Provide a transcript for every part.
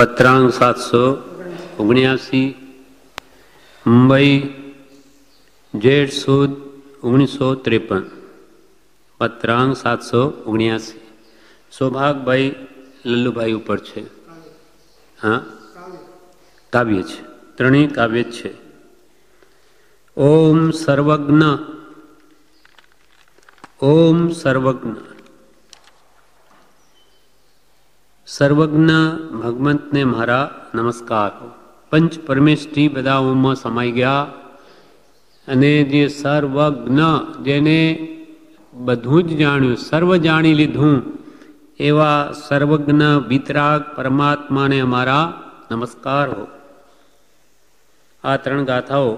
पत्रांक 779 मुंबई जेठ सुद 1953 पत्रांक 779 सौभागभाई लल्लूभाई ઉપર છે। हाँ काव्य છે, ત્રણેય કાવ્ય છે। ओम सर्वज्ञ ओम सर्वज्ञ सर्वज्ञ भगवंत ने मारा नमस्कार। पंच परमेष्ठी बधा ओमમાં સમાઈ ગયા અને જે સર્વજ્ઞ જેને બધું જ જાણ્યું સર્વ જાણી લીધું એવા સર્વજ્ઞ વિતરાગ પરમાત્માને અમારા નમસ્કાર હો। આ ત્રણ ગાથાઓ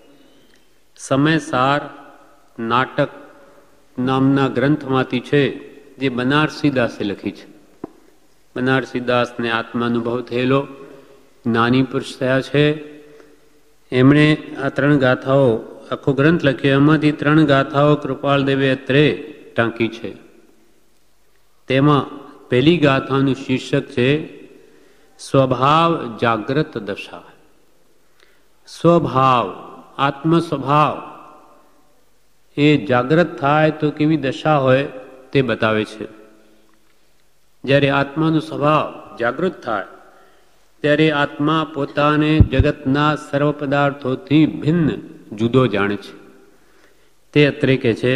સમયસાર નાટક નામના ગ્રંથમાંથી છે, જે બનારસીદાસે લખી છે। બનારસીદાસને આત્માનુભવ થયેલો જ્ઞાની પુરુષ થયા છે। એમણે આ ત્રણ ગાથાઓ આખો ગ્રંથ લખ્યો, એમાંથી ત્રણ ગાથાઓ કૃપાલદેવે અત્રે ટાંકી છે। તેમાં પહેલી ગાથાનું શીર્ષક છે સ્વભાવ જાગ્રત દશા। સ્વભાવ આત્મ સ્વભાવ એ જાગ્રત થાય તો કેવી દશા હોય તે બતાવે છે। જ્યારે આત્માનો સ્વભાવ જાગૃત થાય ત્યારે આત્મા પોતાને જગતના સર્વ પદાર્થોથી ભિન્ન જુદો જાણે છે। તે અત્રે કે છે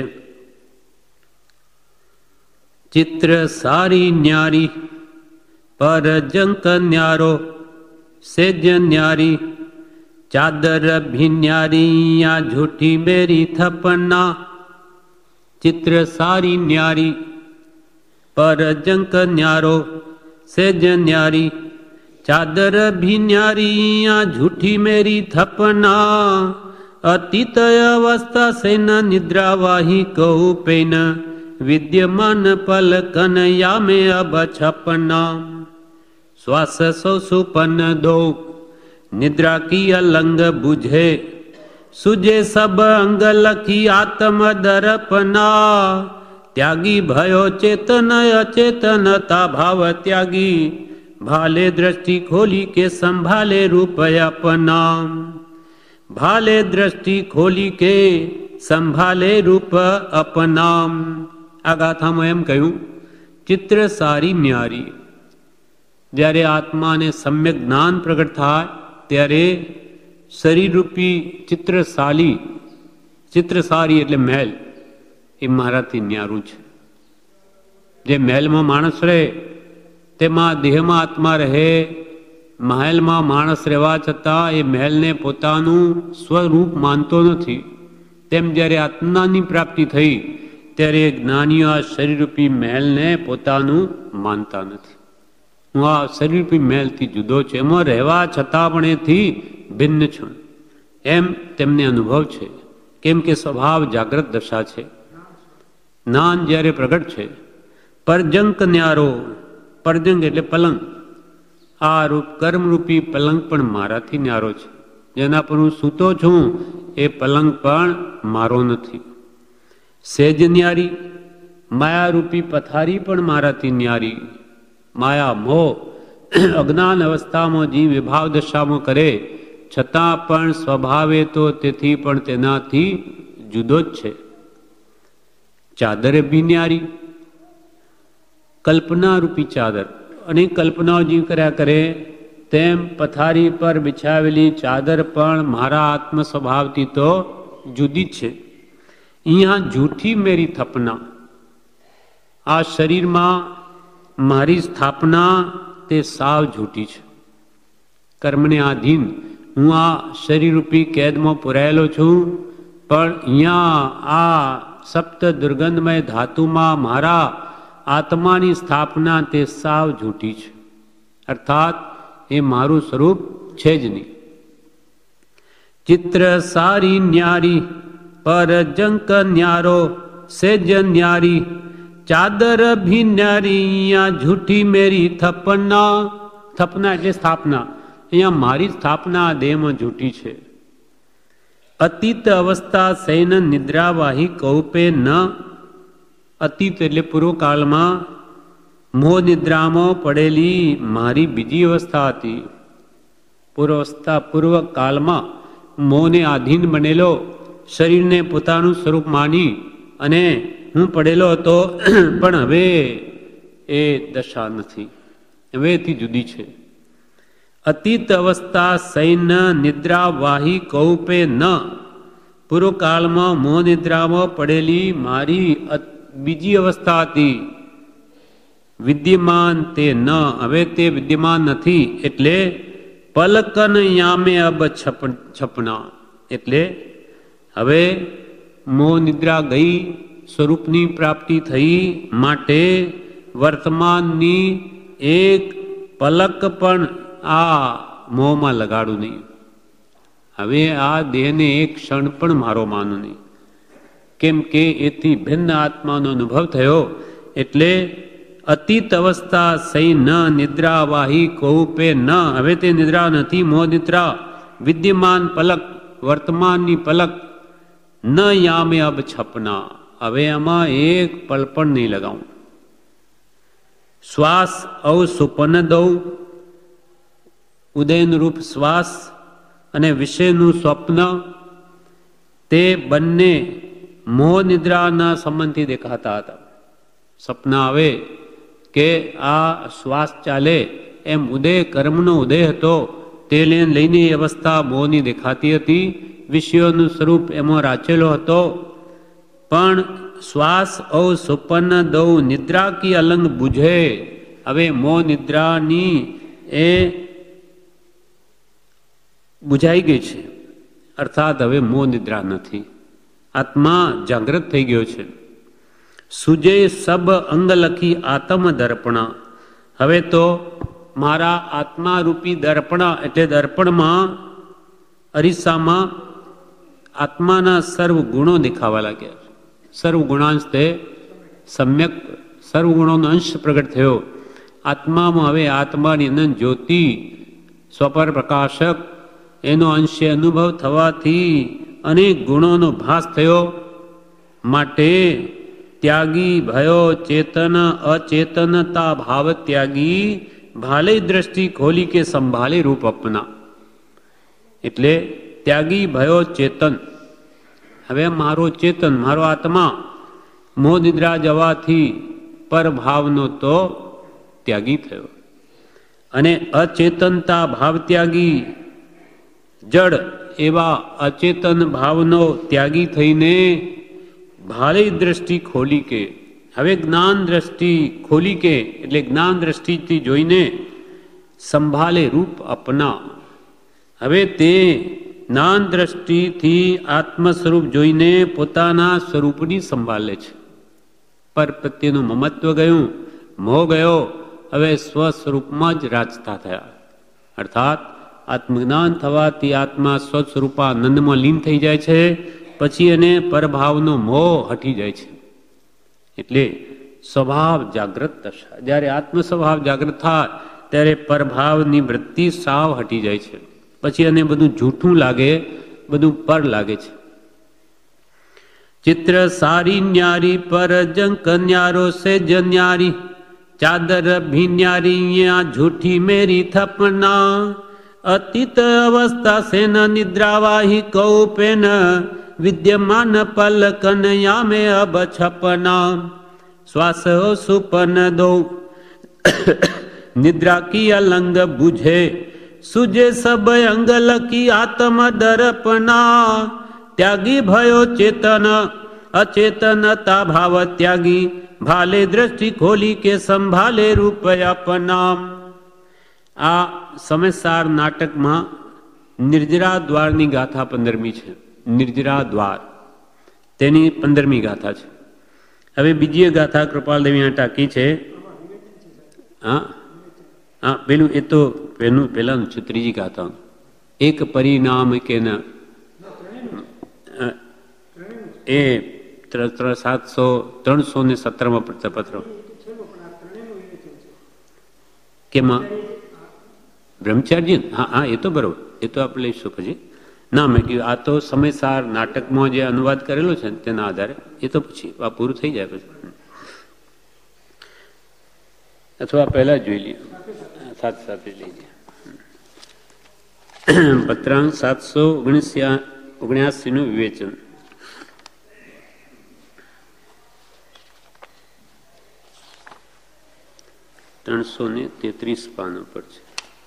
ચિત્ર સારી ન્યારી પર જંક ન્યારો સેજ ન્યારી ચાદર ભિન્યારી આ झूठी मेरी थपना। चित्र सारी न्यारी पर जंक न्यारो सेज न्यारी चादर भी न्यारी आ झूठी मेरी थपना। अतीत अवस्था से न निद्रा वाही कहू पेन विद्यमान पलकन या में अब छपना। श्वास सो सुपन दो निद्रा की अलंग बुझे सुझे सब अंग लखी आत्म दर्पना। त्यागी भयो चेतन अचेतनता भाव त्यागी भाले दृष्टि खोली के संभाले रूप अपना। भाले दृष्टि खोली के संभाले रूप अपना। આ ગાથામાં એમ કહ્યું ચિત્ર સારી ન્યારી, જ્યારે આત્માને સમ્યક જ્ઞાન પ્રગટ થાય ત્યારે શરીરરૂપી ચિત્રશાલી, ચિત્રસારી એટલે મહેલ, એ મારાથી ન્યારું છે। જે મહેલમાં માણસ રહે તેમાં દેહમાં આત્મા રહે, મહેલમાં માણસ રહેવા છતાં એ મહેલને પોતાનું સ્વરૂપ માનતો નથી। તેમ જ્યારે આત્માની પ્રાપ્તિ થઈ ત્યારે જ્ઞાનીઓ આ શરીરરૂપી મહેલને પોતાનું માનતા નથી। હું આ શરીરરૂપી મહેલથી જુદો છું, એમાં રહેવા છતાં પણ એથી ભિન્ન છું, એમ તેમને અનુભવ છે। કેમ કે સ્વભાવ જાગ્રત દશા છે, જ્ઞાન જ્યારે પ્રગટ છે। પરજંક ન્યારો, પરજંક એટલે પલંગ, આ રૂપ કર્મરૂપી પલંગ પણ મારાથી ન્યારો છે। જેના પર હું સૂતો છું એ પલંગ પણ મારો નથી। સેજ ન્યારી, માયારૂપી પથારી પણ મારાથી ન્યારી। માયા મોહ અજ્ઞાન અવસ્થામાં જીવ વિભાવ દશામાં કરે છતાં પણ સ્વભાવે તો તેથી પણ તેનાથી જુદો જ છે। ચાદર બી ન્યારી, કલ્પના રૂપી ચાદર, અને કલ્પનાઓ જીવ કર્યા કરે તેમ પથારી પર બિછાવેલી ચાદર પણ મારા આત્મ સ્વભાવથી તો જુદી જ છે। અહીંયા જૂઠી મેરી થપના, આ શરીરમાં મારી સ્થાપના તે સાવ જૂઠી છે। કર્મને આધીન હું આ શરીરરૂપી કેદમાં પુરાયેલો છું, પણ અહીંયા આ સપ્ત દુર્ગંધમય ધાતુમાં મારા આત્માની સ્થાપના તે સાવ જૂઠી છે, અર્થાત એ મારું સ્વરૂપ છે જ નહીં। ચિત્ર સારી ન્યારી પર જંક ન્યારો સેજ ન્યારી ચાદર ભી ન્યારી આ झूठी मेरी थपना। થપના એટલે સ્થાપના, અહીંયા મારી સ્થાપના આ દેહમાં જૂઠી છે। અતીત અવસ્થા સૈન નિદ્રાવાહી કૌપે ન, અતીત એટલે પૂર્વકાળમાં મોહ નિદ્રામાં પડેલી મારી બીજી અવસ્થા હતી. પૂર્વ કાળમાં મોહને આધીન બનેલો, શરીરને પોતાનું સ્વરૂપ માની અને હું પડેલો હતો, પણ હવે એ દશા નથી, હવે એથી જુદી છે. અતીત અવસ્થા સૈન નિદ્રા વાહી કૌપે ન. પૂર્વકાળમાં મોહ નિદ્રામાં પડેલી મારી બીજી અવસ્થા હતી. વિદ્યમાન તે ન, હવે તે વિદ્યમાન નથી. એટલે પલકન યામે અબ છપના. એટલે હવે મોહ નિદ્રા ગઈ, સ્વરૂપની પ્રાપ્તિ થઈ, માટે વર્તમાનની એક પલક પણ આ મોહમાં લગાડું નહીં. હવે આ દેહને એક ક્ષણ પણ મારો માનું નહીં, કેમ કે એથી ભિન્ન આત્માનો અનુભવ થયો. એટલે અતીત અવસ્થા સહી ન નિદ્રા વાહી કૌપે ન. હવે તે નિદ્રા નથી, મોહ નિદ્રા વિદ્યમાન પલક, વર્તમાનની પલક. ન યામે અબ છપના. હવે આમાં એક પલ પણ નહીં લગાવું. શ્વાસ ઔ સુપન દઉં, ઉદયનું રૂપ શ્વાસ અને વિષયનું સ્વપ્ન, તે બંને મોહ નિદ્રાના સંબંધથી દેખાતા હતા. સપના આવે કે આ શ્વાસ ચાલે, એમ ઉદય કર્મનો ઉદય હતો, તે લઈને એ અવસ્થા મોહની દેખાતી હતી. વિષયોનું સ્વરૂપ એમાં રાચેલો હતો. પણ શ્વાસ ઔ સુપન દૌ નિદ્રા કી અલંગ બુઝે. હવે મોહ નિદ્રાની એ બુઝાઈ ગઈ છે, અર્થાત હવે મોહ નિદ્રા નથી, આત્મા જાગૃત થઈ ગયો છે. સુજે સબ અંગ લખી આત્મ દર્પણા. હવે તો મારા આત્મા રૂપી દર્પણા, એટલે દર્પણમાં અરીસામાં આત્માના સર્વ ગુણો દેખાવા લાગ્યા. સર્વ ગુણાંશ તે સમ્યક સર્વગુણોનો અંશ પ્રગટ થયો. આત્મામાં હવે આત્માની અનંત જ્યોતિ, સ્વપર પ્રકાશક, એનો અંશે અનુભવ થવાથી અનેક ગુણોનો ભાસ થયો. માટે ત્યાગી ભયો ચેતન અચેતનતા ભાવ ત્યાગી, ભાલે દ્રષ્ટિ ખોલી કે સંભાલે રૂપ અપના. એટલે ત્યાગી ભયો ચેતન. હવે મારો ચેતન, મારો આત્મા મોહ નિદ્રા જવાથી પરભાવનો તો ત્યાગી થયો, અને અચેતનતા ભાવ ત્યાગી, જડ એવા અચેતન ભાવનો ત્યાગી થઈને ભાલે દ્રષ્ટિ ખોલી કે, હવે જ્ઞાન દ્રષ્ટિ ખોલી કે, એટલે જ્ઞાન દ્રષ્ટિથી જોઈને સંભાલે રૂપ અપના. હવે તે જ્ઞાન દ્રષ્ટિથી આત્મ સ્વરૂપ જોઈને પોતાના સ્વરૂપની સંભાળ લે છે. પર પ્રત્યેનું મમત્વ ગયું, મોહ ગયો, હવે સ્વસ્વરૂપમાં જ રાજતા થયા. અર્થાત આત્મજ્ઞાન થવાથી આત્મા સ્વસ્વરૂપાનંદમાં લીન થઈ જાય છે. પછી એને પરભાવનો મોહ હટી જાય છે. એટલે સ્વભાવ જાગૃત દશા. જ્યારે આત્મ સ્વભાવ જાગૃત થાય ત્યારે પરભાવની વૃત્તિ સાવ હટી જાય છે. પછી એને બધું જૂઠું લાગે, બધું પર લાગે છે. ચિત્ર સારી ન્યારી પર જંક ન્યારો સે જન્યારી, ચાદર ભી ન્યારી झूठी मेरी थपना. अतीत अवस्था से न निद्रावाही कौपेन, विद्यमान पलकन यामे अब छपना. श्वास सुपन दो निद्रा की अलंग बुझे, सुजे सब अंग लकी आत्म दर्पणा. त्यागी भयो चेतन अचेतनता भाव त्यागी, भाले दृष्टि खोली के संभाले रूप अपना. આ સમયસાર નાટકમાં નિર્જરા દ્વારની ગાથા 15મી છે. નિર્જરા દ્વાર તેની 15મી ગાથા છે. હવે બીજી ગાથા કૃપાલદેવીને ટાંકી છે. હા હા, પેલું એ તો પેલાનું છે, ત્રીજી ગાથા. એક પરિણામ કે ન એ 317માં પત્ર કેમાં બ્રહ્મચાર્ય. હા હા, એ તો બરોબર, એ તો આપણે લઈશું પછી. ના, મેં કહ્યું આ તો સમયસાર નાટકમાં જે અનુવાદ કરેલો છે તેના આધારે, એ તો પછી આ પૂરું થઈ જાય પછી. અથવા પહેલા જોઈ લઈએ, સાથે સાથે લઈએ. પત્રાંક 779 નું વિવેચન. (333 પાનો પર છે.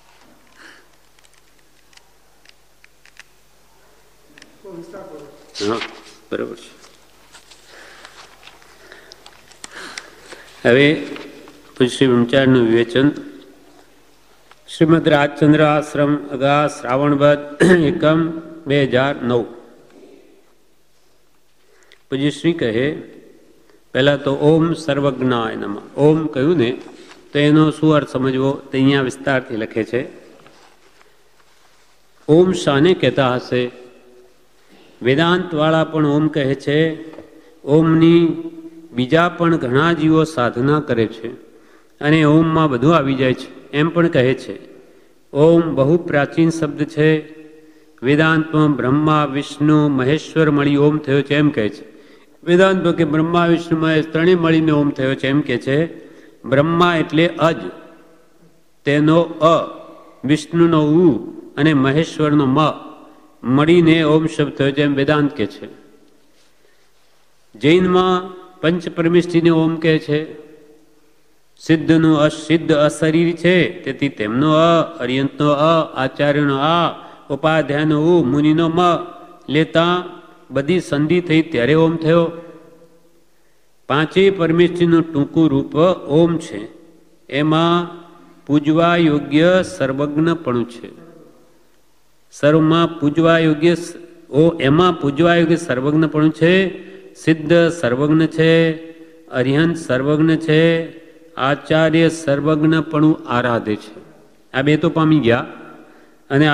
હા, બરાબર છે. હવે શ્રી બ્રહ્મચારીનું વિવેચન. શ્રીમદ રાજચંદ્ર આશ્રમ અગા શ્રાવણવદ એકમ 2009. પૂજ્ય શ્રી કહે, પહેલા તો ઓમ સર્વજ્ઞાય નમઃ. ઓમ કહ્યું ને તો એનો શું અર્થ સમજવો તે અહીંયા વિસ્તારથી લખે છે. ઓમ શાને કહેતા હશે? વેદાંત વાળા પણ ઓમ કહે છે. ઓમની બીજા પણ ઘણા જીવો સાધના કરે છે અને ઓમમાં બધું આવી જાય છે એમ પણ કહે છે. ઓમ બહુ પ્રાચીન શબ્દ છે. વેદાંતમાં બ્રહ્મા વિષ્ણુ મહેશ્વર મળી ઓમ થયો છે એમ કહે છે. વેદાંતમાં કે બ્રહ્મા વિષ્ણુ મહેશ ત્રણેય મળીને ઓમ થયો છે એમ કહે છે. બ્રહ્મા એટલે અજ, તેનો અ, વિષ્ણુનો ઉ અને મહેશ્વરનો મ મળીને ઓમ શબ્દ થયો છે એમ વેદાંત કહે છે. જૈનમાં પંચ પરમેષ્ઠીને ઓમ કહે છે. સિદ્ધનું અસિદ્ધ અશરીર છે તેથી તેમનો અ, અર્યંતનો અ, આચાર્યનો આ, ઉપાધ્યાયનો ઉ, મુનિનો મ લેતા બધી સંધિ થઈ ત્યારે ઓમ થયો. પાંચેય પરમેષ્ઠીનું ટૂંકું રૂપ ઓમ છે. એમાં પૂજવા યોગ્ય સર્વજ્ઞપણું છે. સર્વમાં પૂજવા યોગ્ય એમાં પૂજવા યોગ્ય સર્વજ્ઞપણું છે. સિદ્ધ સર્વજ્ઞ છે, અરિહંત સર્વજ્ઞ છે, આચાર્ય સર્વજ્ઞપણું આરાધે છે. આ બે તો પામી ગયા. અને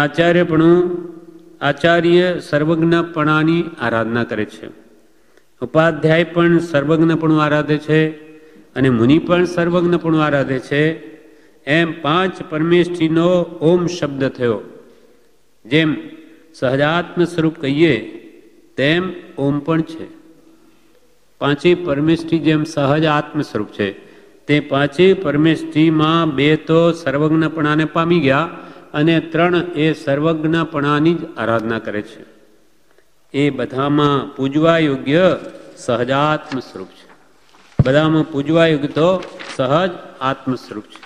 આચાર્ય સર્વજ્ઞપણાની આરાધના કરે છે. ઉપાધ્યાય પણ સર્વજ્ઞપણું આરાધે છે અને મુનિ પણ સર્વજ્ઞપણું આરાધે છે. એમ પાંચ પરમેષ્ઠીનો ઓમ શબ્દ થયો. જેમ સહજાત્મ સ્વરૂપ કહીએ તેમ ઓમ પણ છે. પાંચેય પરમેષ્ઠી જેમ સહજ આત્મ સ્વરૂપ છે તે પાંચેય પરમેષ્ઠીમાં બે તો સર્વજ્ઞપણાને પામી ગયા અને ત્રણ એ સર્વજ્ઞપણાની જ આરાધના કરે છે. એ બધામાં પૂજવા યોગ્ય સહજાત્મ સ્વરૂપ છે. બધામાં પૂજવા યોગ્ય તો સહજ આત્મ સ્વરૂપ છે.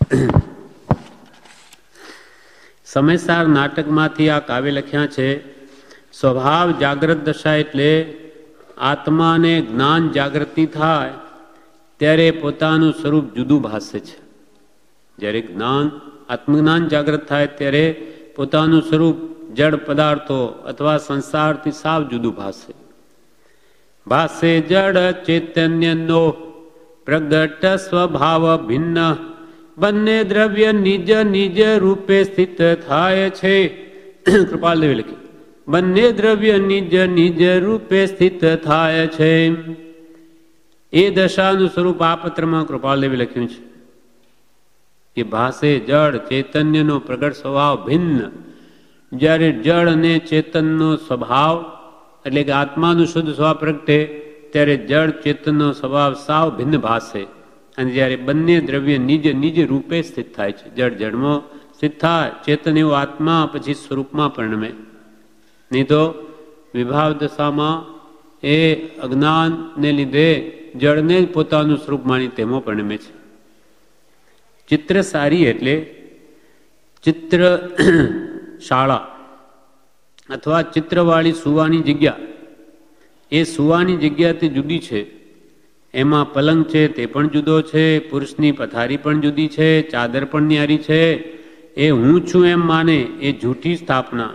સમયસાર નાટકમાંથી આ કાવ્ય લખ્યા છે. સ્વભાવ જાગ્રત દશા એટલે આત્માને જ્ઞાન જાગૃતિ થાય ત્યારે પોતાનું સ્વરૂપ જુદું ભાસે છે. જ્યારે આત્મજ્ઞાન જાગૃત થાય ત્યારે પોતાનું સ્વરૂપ જડ પદાર્થો અથવા સંસારથી સાવ જુદું ભાસે. ભાસે જડ ચૈતન્યનો પ્રગટ સ્વભાવ ભિન્ન, બંને દ્રવ્ય નિજ નિજ રૂપે સ્થિત થાય છે. કૃપાલદેવે લખ્યું, બંને દ્રવ્ય નિજ નિજ રૂપે સ્થિત થાય છે. એ દશાનું સ્વરૂપ આ પત્રમાં કૃપાલદેવે લખ્યું છે કે ભાસે જળ ચૈતન્યનો પ્રગટ સ્વભાવ ભિન્ન. જ્યારે જળ અને ચેતનનો સ્વભાવ એટલે કે આત્માનું શુદ્ધ સ્વભાવ પ્રગટે ત્યારે જળ ચેતનનો સ્વભાવ સાવ ભિન્ન ભાસે. અને જ્યારે બંને દ્રવ્ય નિજ નિજ રૂપે સ્થિત થાય છે, જળ જળમાં સ્થિત થાય, ચેતન એવું આત્મા પછી સ્વરૂપમાં પરિણમે. નહીં તો વિભાવ દશામાં એ અજ્ઞાનને લીધે જળને જ પોતાનું સ્વરૂપ માની તેમાં પરિણમે છે. ચિત્ર સારી એટલે ચિત્ર શાળા અથવા ચિત્રવાળી સુવાની જગ્યા. એ સુવાની જગ્યાથી જુદી છે. એમાં પલંગ છે તે પણ જુદો છે, પુરુષની પથારી પણ જુદી છે, ચાદર પણ ન્યારી છે. એ હું છું એમ માને એ જૂઠી સ્થાપના.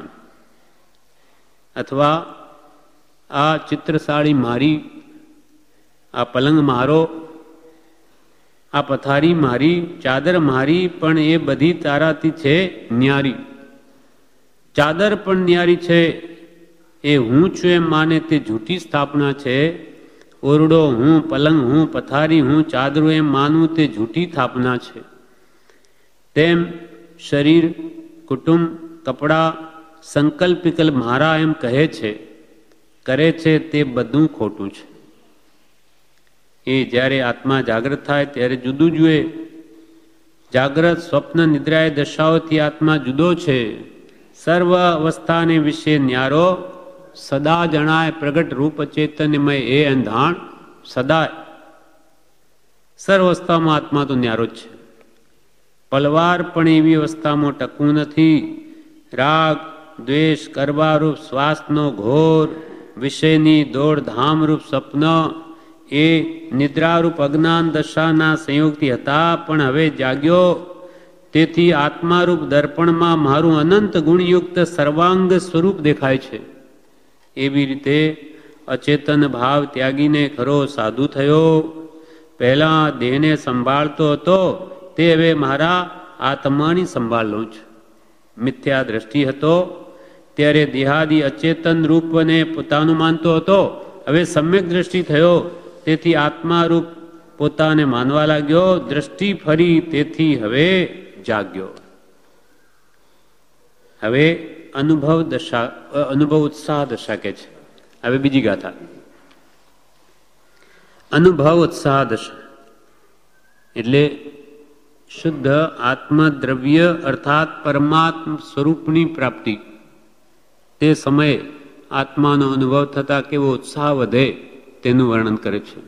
અથવા આ ચિત્રશાળી મારી, આ પલંગ મારો, આ પથારી મારી, ચાદર મારી, પણ એ બધી તારાથી છે ન્યારી. ચાદર પણ ન્યારી છે. એ હું છું એમ માને તે જૂઠી સ્થાપના છે. ઓરડો હું, પલંગ હું, પથારી હું, ચાદરું એમ માનવું તે જૂઠી સ્થાપના છે. તેમ શરીર, કુટુંબ, કપડાં, સંકલ્પ વિકલ્પ મારા એમ કહે છે, કરે છે તે બધું ખોટું છે. એ જ્યારે આત્મા જાગૃત થાય ત્યારે જુદું જુએ જાગ્રત સ્વપ્ન નિદ્રાએ દશાઓથી આત્મા જુદો છે. સર્વ અવસ્થાને વિશે ન્યારો સદા જણાય પ્રગટ રૂપ ચૈતન્યમય એ અંધાણ સદાય. સર્વ અવસ્થામાં આત્મા તો ન્યારો જ છે. પલવાર પણ એવી અવસ્થામાં ટકવું નથી. રાગ દ્વેષ કરવારૂપ શ્વાસનો ઘોર વિષયની દોડધામરૂપ સ્વપ્ન એ નિદ્રારૂપ અજ્ઞાન દશાના સંયોગથી હતા, પણ હવે જાગ્યો. તેથી આત્મારૂપ દર્પણમાં મારું અનંત ગુણયુક્ત સર્વાંગ સ્વરૂપ દેખાય છે. એવી રીતે અચેતન ભાવ ત્યાગીને ખરો સાધુ થયો. પહેલા દેહને સંભાળતો હતો, તે હવે મારા આત્માની સંભાળ લઉં છું. મિથ્યા દ્રષ્ટિ હતો ત્યારે દેહાદી અચેતન રૂપને પોતાનું માનતો હતો. હવે સમ્યક દ્રષ્ટિ થયો, તેથી આત્મારૂપ પોતાને માનવા લાગ્યો. દ્રષ્ટિ ફરી, તેથી હવે જાગ્યો. હવે અનુભવ ઉત્સાહ દશા કે છે. હવે બીજી ગાથા. અનુભવ ઉત્સાહ દશા એટલે શુદ્ધ આત્મદ્રવ્ય અર્થાત પરમાત્મ સ્વરૂપની પ્રાપ્તિ. તે સમયે આત્માનો અનુભવ થતા કેવો ઉત્સાહ વધે તેનું વર્ણન કરે છે.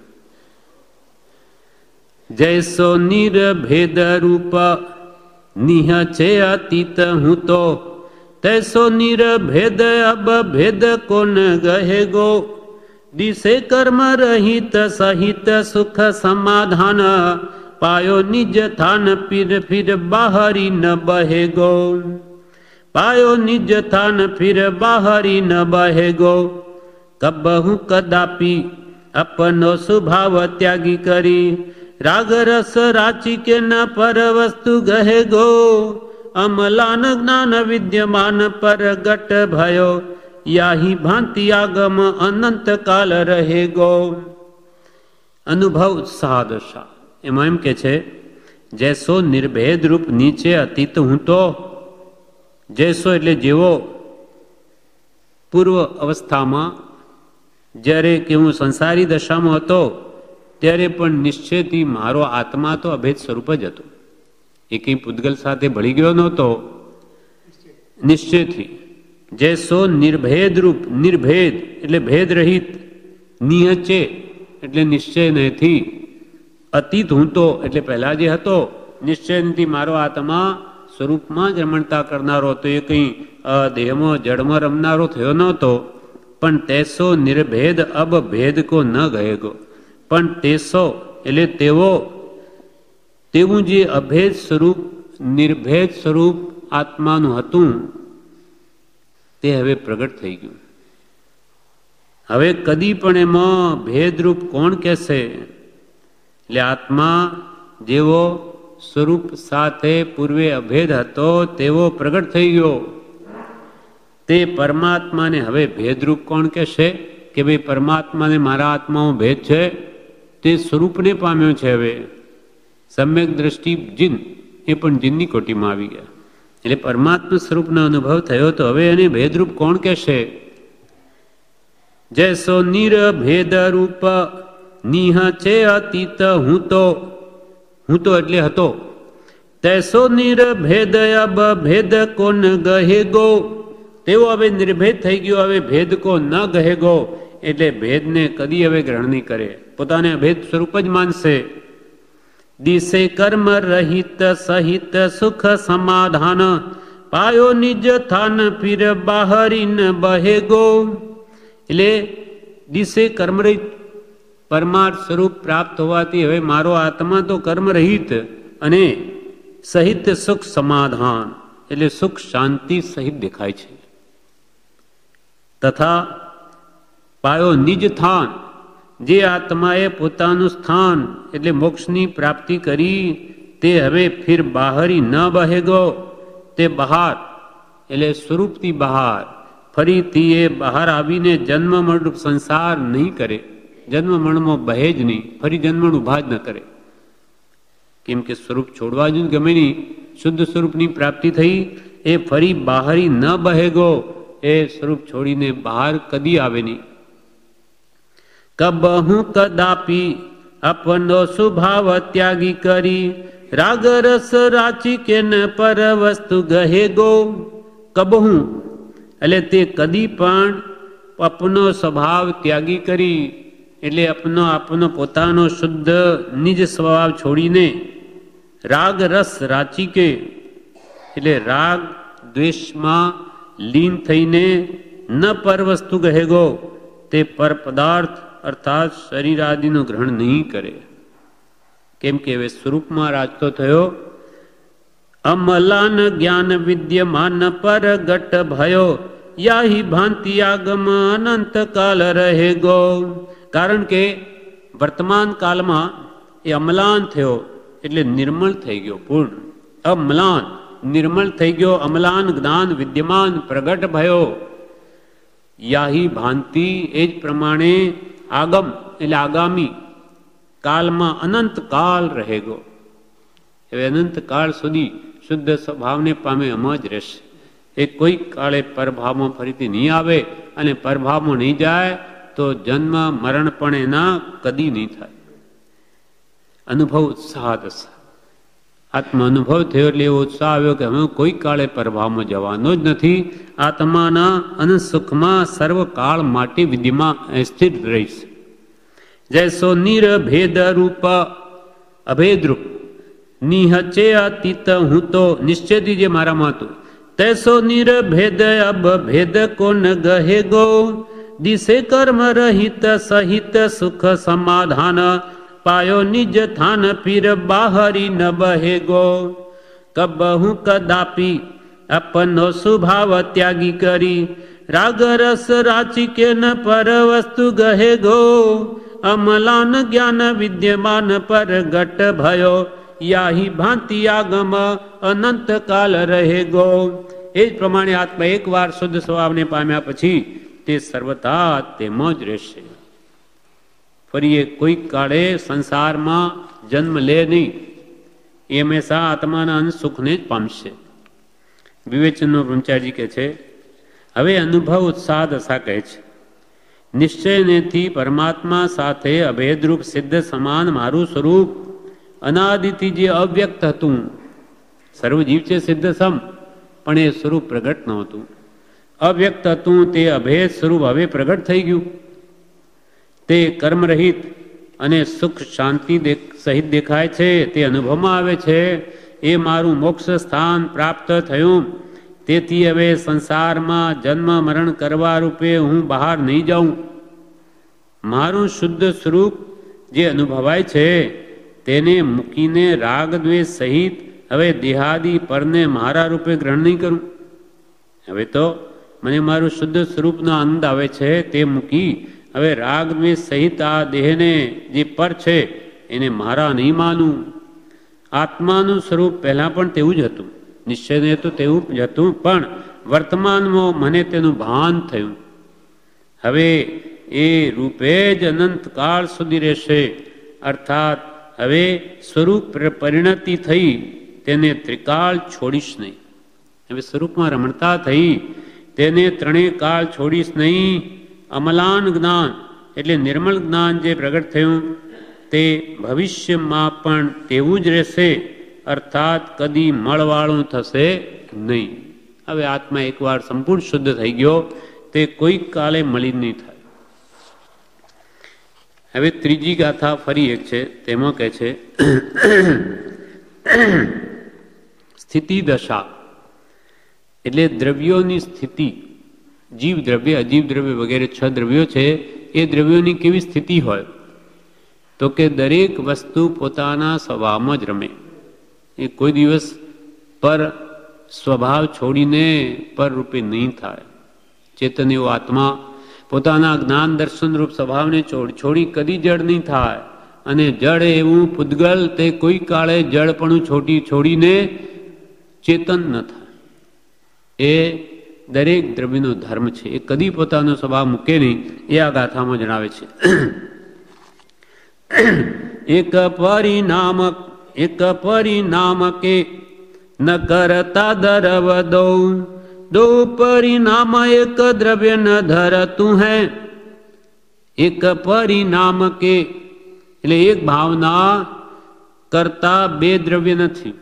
જૈસો નિર્ભેદ રૂપ નિહ છે અતીત હું તો, તૈસો નિર્ભેદ અબ ભેદ કોન ગહે ગો. દિશે કર્મ રહિત સહિત સુખ સમાધાન, પાયો નિજ થાન પીર ફિર બાહરી ન બહે ગો. પાયો નિજ થાન ફિર બાહરી ન બહે ગો. કબહુ કદાપી અપનો સ્વભાવ ત્યાગી કરી, રાગ રસ રાચી કે ન પર વસ્તુ ગહે ગો. અમલાન જ્ઞાન વિદ્યમાન પરગટ ભયો, યાહી ભાંતિ આગમ અનંત કાલ રહે ગો. અનુભવ ઉત્સાહ દશા એમાં એમ કે છે, જૈસો નિર્ભેદ રૂપ નીચે અતીત હું તો. જૈસો એટલે જેવો પૂર્વ અવસ્થામાં જ્યારે કે હું સંસારી દશામાં હતો ત્યારે પણ નિશ્ચયથી મારો આત્મા તો અભેદ સ્વરૂપ જ હતો. એ કંઈ પૂતગલ સાથે ભળી ગયો નહોતો. નિશ્ચયથી જૈસો નિર્ભેદ રૂપ, નિર્ભેદ એટલે ભેદ રહિત, નિહચે એટલે નિશ્ચય નથી, અતીત હું તો એટલે પહેલા જે હતો નિશ્ચય નથી મારો આત્મા સ્વરૂપમાં જ રમણતા કરનારો હતો. એ કંઈ દેહમાં જળમાં રમનારો થયો નહોતો. પણ તેસો નિર્ભેદ અબ ભેદ કો ન ગયેગો. પણ તેસો એટલે તેવું જે અભેદ સ્વરૂપ નિર્ભેદ સ્વરૂપ આત્માનું હતું તે હવે પ્રગટ થઈ ગયું. હવે કદી પણ એમાં ભેદરૂપ કોણ કહેશે? એટલે આત્મા જેવો સ્વરૂપ સાથે પૂર્વે અભેદ હતો તેવો પ્રગટ થઈ ગયો. તે પરમાત્માને હવે ભેદરૂપ કોણ કહેશે? કે ભાઈ પરમાત્માને મારા આત્મામાં ભેદ છે, તે સ્વરૂપને પામ્યો છે. હવે સમ્યક દ્રષ્ટિ જીન એ પણ જીનની કોટીમાં આવી ગયા. એટલે પરમાત્મા સ્વરૂપનો અનુભવ થયો તો હવે એને ભેદરૂપ કોણ કહેશે? જૈસો નિર્ભેદ રૂપ નિહ છે અતીત હું તો એટલે હતો. તૈસો નિર્ભેદ અબ ભેદ કોન ગહે ગો. તેવો હવે નિર્ભેદ થઈ ગયો. હવે ભેદ કો ન ગહે ગો એટલે ભેદને કદી હવે ગ્રહણ નહીં કરે, પોતાને અભેદ સ્વરૂપ જ માનશે. દિશે કર્મ રહિત સહિત સુખ સમાધાન, પાયો નિજ થાન ફિર બાહરી ન બહે ગો. એટલે દિશે કર્મ રહિત પરમાર્થ સ્વરૂપ પ્રાપ્ત હોવાથી હવે મારો આત્મા તો કર્મ રહિત અને સહિત સુખ સમાધાન એટલે સુખ શાંતિ સહિત દેખાય છે. તથા પાયો નિજ થાન, જે આત્માએ પોતાનું સ્થાન એટલે મોક્ષની પ્રાપ્તિ કરી તે હવે ફિર બાહરી ન બહેગો. તે બહાર એટલે સ્વરૂપથી બહાર ફરીથી એ બહાર આવીને જન્મ મરણરૂપ સંસાર નહીં કરે. જન્મ મરણમાં બહે જ નહીં, ફરી જન્મ ઉભા જ ન કરે. કેમ કે સ્વરૂપ છોડવા જ ગમે નહીં. શુદ્ધ સ્વરૂપની પ્રાપ્તિ થઈ એ ફરી બહારી ન બહેગો. એ સ્વરૂપ છોડીને બહાર કદી આવે નહીં. કબહુ કદાપી અપનો સ્વભાવ ત્યાગી કરી, રાગ રસ રાચી કે ન પર વસ્તુ ગહે ગો કબહું, એટલે તે કદી પણ આપનો સ્વભાવ ત્યાગી કરી, એટલે આપનો પોતાનો શુદ્ધ નિજ સ્વભાવ છોડીને રાગ રસ રાચી કે, એટલે રાગ દ્વેષમાં લીન થઈને ન પર વસ્તુ ગહેગો, તે પર પદાર્થ અર્થાત શરીર આદિનું ગ્રહણ નહીં કરે. કેમ કે હવે સ્વરૂપમાં રાજતો થયો. અમલાન જ્ઞાન વિદ્યમાન પર ગટ ભયો, યાહી ભાંતિ આગમ અનંત કાલ રહે ગો. કારણ કે વર્તમાન કાલમાં એ અમલાન થયો એટલે નિર્મળ થઈ ગયો, પૂર્ણ અમલાન નિર્મળ થઈ ગયો. અમલાન જ્ઞાન વિદ્યમાન પ્રગટ ભયો, યાહી ભાંતિ એ જ પ્રમાણે આગમ એટલે આગામી કાલમાં અનંત કાળ રહેગો. હવે અનંત કાળ સુધી શુદ્ધ સ્વભાવને પામે એમ જ રહેશે. એ કોઈ કાળે પરભાવમાં ફરીથી નહીં આવે, અને પરભાવમાં નહીં જાય તો જન્મ મરણ પણ એના કદી નહીં થાય. અનુભવ ઉત્સાહ દશા, આત્મા અનુભવ થયો એટલે એવો ઉત્સાહ આવ્યો કે હવે કોઈ કાળે પરભાવમાં જવાનો જ નથી. આત્માના અનંત સુખમાં સર્વકાળ માટે વિધિમાં સ્થિર રહીશ. જૈસો નિરભેદ રૂપ અભેદ રૂપ નિહચે અતીત હું તો નિશ્ચય દીજે મારામાં તો, તૈસો નિરભેદ અબ ભેદ કોન ગહે ગો. દિશે કર્મ રહિત સહિત સુખ સમાધાન, પાયો નિજ થાન પીર બાહરી ન બહે ગો. કબહુ કદાપી અપનો સ્વભાવ ત્યાગી કરી, રાગ રસ રાચી કે ન પર વસ્તુ ગહે ગો. અમલાન જ્ઞાન વિદ્યમાન પર ગટ ભયો, યાહી ભાંતિ આગમ અનંત કાલ રહે ગો. એ જ પ્રમાણે આત્મા એકવાર શુદ્ધ સ્વભાવને પામ્યા પછી તે સર્વથા તેમ જ રહેશે. ફરી એ કોઈક કાળે સંસારમાં જન્મ લે નહીં. એ હંમેશા આત્માના અંશ સુખને જ પામશે. વિવેચનનો બ્રહ્મચારી કહે છે, હવે અનુભવ ઉત્સાહ દશા કહે છે. નિશ્ચયનેથી પરમાત્મા સાથે અભેદરૂપ સિદ્ધ સમાન મારું સ્વરૂપ અનાદિથી જે અવ્યક્ત હતું, સર્વજીવ છે સિદ્ધ સમ, પણ એ સ્વરૂપ પ્રગટ નહોતું, અવ્યક્ત હતું. તે અભેદ સ્વરૂપ હવે પ્રગટ થઈ ગયું. તે કર્મરહિત અને સુખ શાંતિ સહિત દેખાય છે, તે અનુભવમાં આવે છે. એ મારું મોક્ષ સ્થાન પ્રાપ્ત થયું. તેથી હવે સંસારમાં જન્મ મરણ કરવા રૂપે હું બહાર નહીં જાઉં. મારું શુદ્ધ સ્વરૂપ જે અનુભવાય છે તેને મૂકીને રાગ દ્વેષ સહિત હવે દેહાદી પરને મારા રૂપે ગ્રહણ નહીં કરું. હવે તો મને મારું શુદ્ધ સ્વરૂપનો આનંદ આવે છે, તે મૂકી હવે રાગ દ્વેષ સહિત આ દેહને જે પર છે એને મારા નહીં માનું. આત્માનું સ્વરૂપ પહેલાં પણ તેવું જ હતું, નિશ્ચયને તો તેવું જ હતું, પણ વર્તમાનમાં મને તેનું ભાન થયું. હવે એ રૂપે જ અનંત કાળ સુધી રહેશે. અર્થાત હવે સ્વરૂપ પરિણતિ થઈ, તેને ત્રિકાળ છોડીશ નહીં. હવે સ્વરૂપમાં રમણતા થઈ, તેને ત્રણેય કાળ છોડીશ નહીં. અમલાન જ્ઞાન એટલે નિર્મળ જ્ઞાન જે પ્રગટ થયું તે ભવિષ્યમાં પણ તેવું જ રહેશે. અર્થાત કદી મળવાળું થશે નહીં. હવે આત્મા એકવાર સંપૂર્ણ શુદ્ધ થઈ ગયો, તે કોઈક કાલે મળી નહીં થાય. હવે ત્રીજી ગાથા ફરી એક છે, તેમાં કહે છે સ્થિતિ દશા એટલે દ્રવ્યોની સ્થિતિ. જીવ દ્રવ્ય અજીવ દ્રવ્ય વગેરે 6 દ્રવ્યો છે. એ દ્રવ્યોની કેવી સ્થિતિ હોય તો કે દરેક વસ્તુ પોતાના સ્વભાવમાં જ રમે. એ કોઈ દિવસ પર સ્વભાવ છોડીને પર રૂપે નહીં થાય. ચેતન એવો આત્મા પોતાના જ્ઞાન દર્શન રૂપ સ્વભાવને છોડી કદી જડ નહીં થાય. અને જડ એવું પૂતગલ તે કોઈ કાળે જડપણું છોડીને ચેતન ન થાય. એ દરેક દ્રવ્યનો ધર્મ છે, એ કદી પોતાનો સ્વભાવ મૂકે નહીં. એ આ ગાથામાં જણાવે છે. એક પરિણામ કે ન કરતા દરવ દો પરિણામ એક દ્રવ્ય ન ધરતું હૈ. એક પરિણામ કે એટલે એક ભાવના કરતા બે દ્રવ્ય નથી.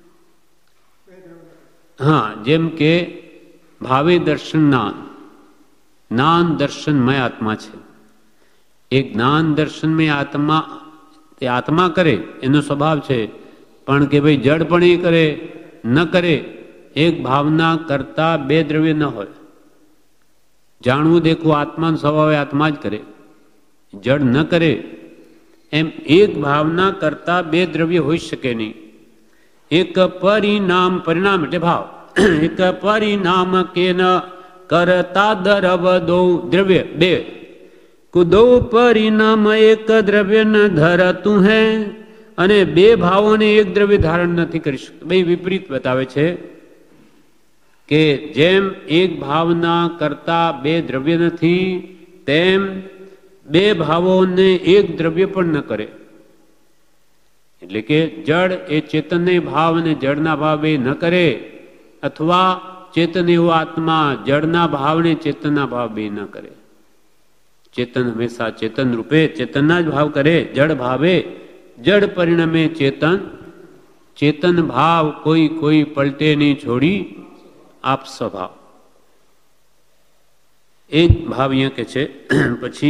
હા, જેમ કે ભાવે દર્શન જ્ઞાન દર્શનમય આત્મા છે. એ જ્ઞાન દર્શનમય આત્મા તે આત્મા કરે એનો સ્વભાવ છે, પણ કે ભાઈ જડ પણ એ કરે ન કરે, એક ભાવના કરતા બે દ્રવ્ય ન હોય. જાણવું દેખવું આત્માનો સ્વભાવ આત્મા જ કરે, જડ ન કરે. એમ એક ભાવના કરતા બે દ્રવ્ય હોઈ શકે નહીં. એક પરિણામ એટલે ભાવ. એક પરિણામ કે ન કરતા દરવ દો દ્રવ્ય બે, કુદો પરિણામ એક દ્રવ્ય ન ધરતું હે. અને બે ભાવોને એક દ્રવ્ય ધારણ નથી કરી શકતું. બે વિપરીત બતાવે છે કે જેમ એક ભાવના કરતા બે દ્રવ્ય નથી, તેમ બે ભાવોને એક દ્રવ્ય પણ ન કરે. એટલે કે જડ એ ચેતનને ભાવ અને જડના ભાવ એ ન કરે, અથવા ચેતન એવો આત્મા જડના ભાવને ચેતનના ભાવ બે ન કરે. ચેતન હંમેશા ચેતન રૂપે ચેતનના જ ભાવ કરે. જડ ભાવે જડ પરિણમે ચેતન, ચેતન ભાવ કોઈ પલટે નહીં છોડી આપ સ્વભાવ. એ જ ભાવ અહીંયા કે છે. પછી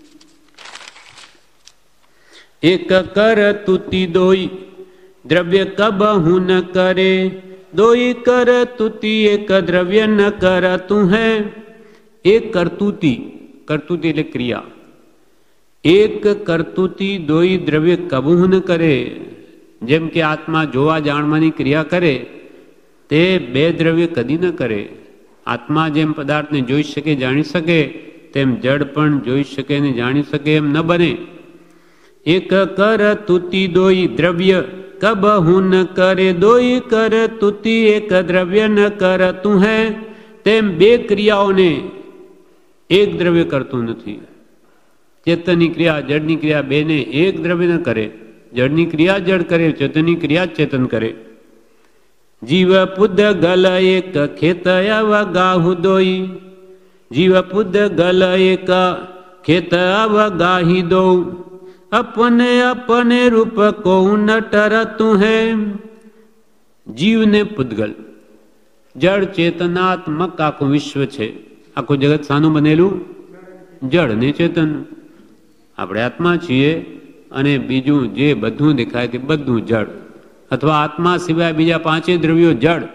એક કર તુતિ દોઈ દ્રવ્ય કબહુ ન કરે, દોઈ કર તુતિ એક દ્રવ્ય ન કરતું હે. એક કરતુતિ એટલે ક્રિયા. એક કરતુતિ દોઈ દ્રવ્ય કબહુ ન કરે. જેમ કે આત્મા જોવા જાણવાની ક્રિયા કરે, તે બે દ્રવ્ય કદી ન કરે. આત્મા જેમ પદાર્થને જોઈ શકે જાણી શકે, તેમ જડ પણ જોઈ શકે ને જાણી શકે એમ ન બને. એક કર તુતિ દોઈ દ્રવ્ય કબહુ ન કરે, દોઈ કર તુતિ એક દ્રવ્ય ન કરતું હે. તેમ બે ક્રિયાઓને એક દ્રવ્ય કરતું નથી. ચેતનની ક્રિયા જડની ક્રિયા બેને એક દ્રવ્ય ન કરે. જડની ક્રિયા જડ કરે, ચેતનની ક્રિયા ચેતન કરે. જીવ પુદ્ગલ એક ખેત અવગાહુ દોઈ, જીવ પુદ્ગલ એક ખેત અવગાહી દો. अपने अपने रूप को न टरतु है. जीव ने पुद्गल जड़ चेतनात्मक आखું વિશ્વ છે. આખું જગત શાનું બનેલું? જડ ને ચેતન. આપણે આત્મા છીએ અને બીજું જે બધું દેખાય તે બધું જડ, અથવા આત્મા સિવાય બીજા પાંચે દ્રવ્યો જડ.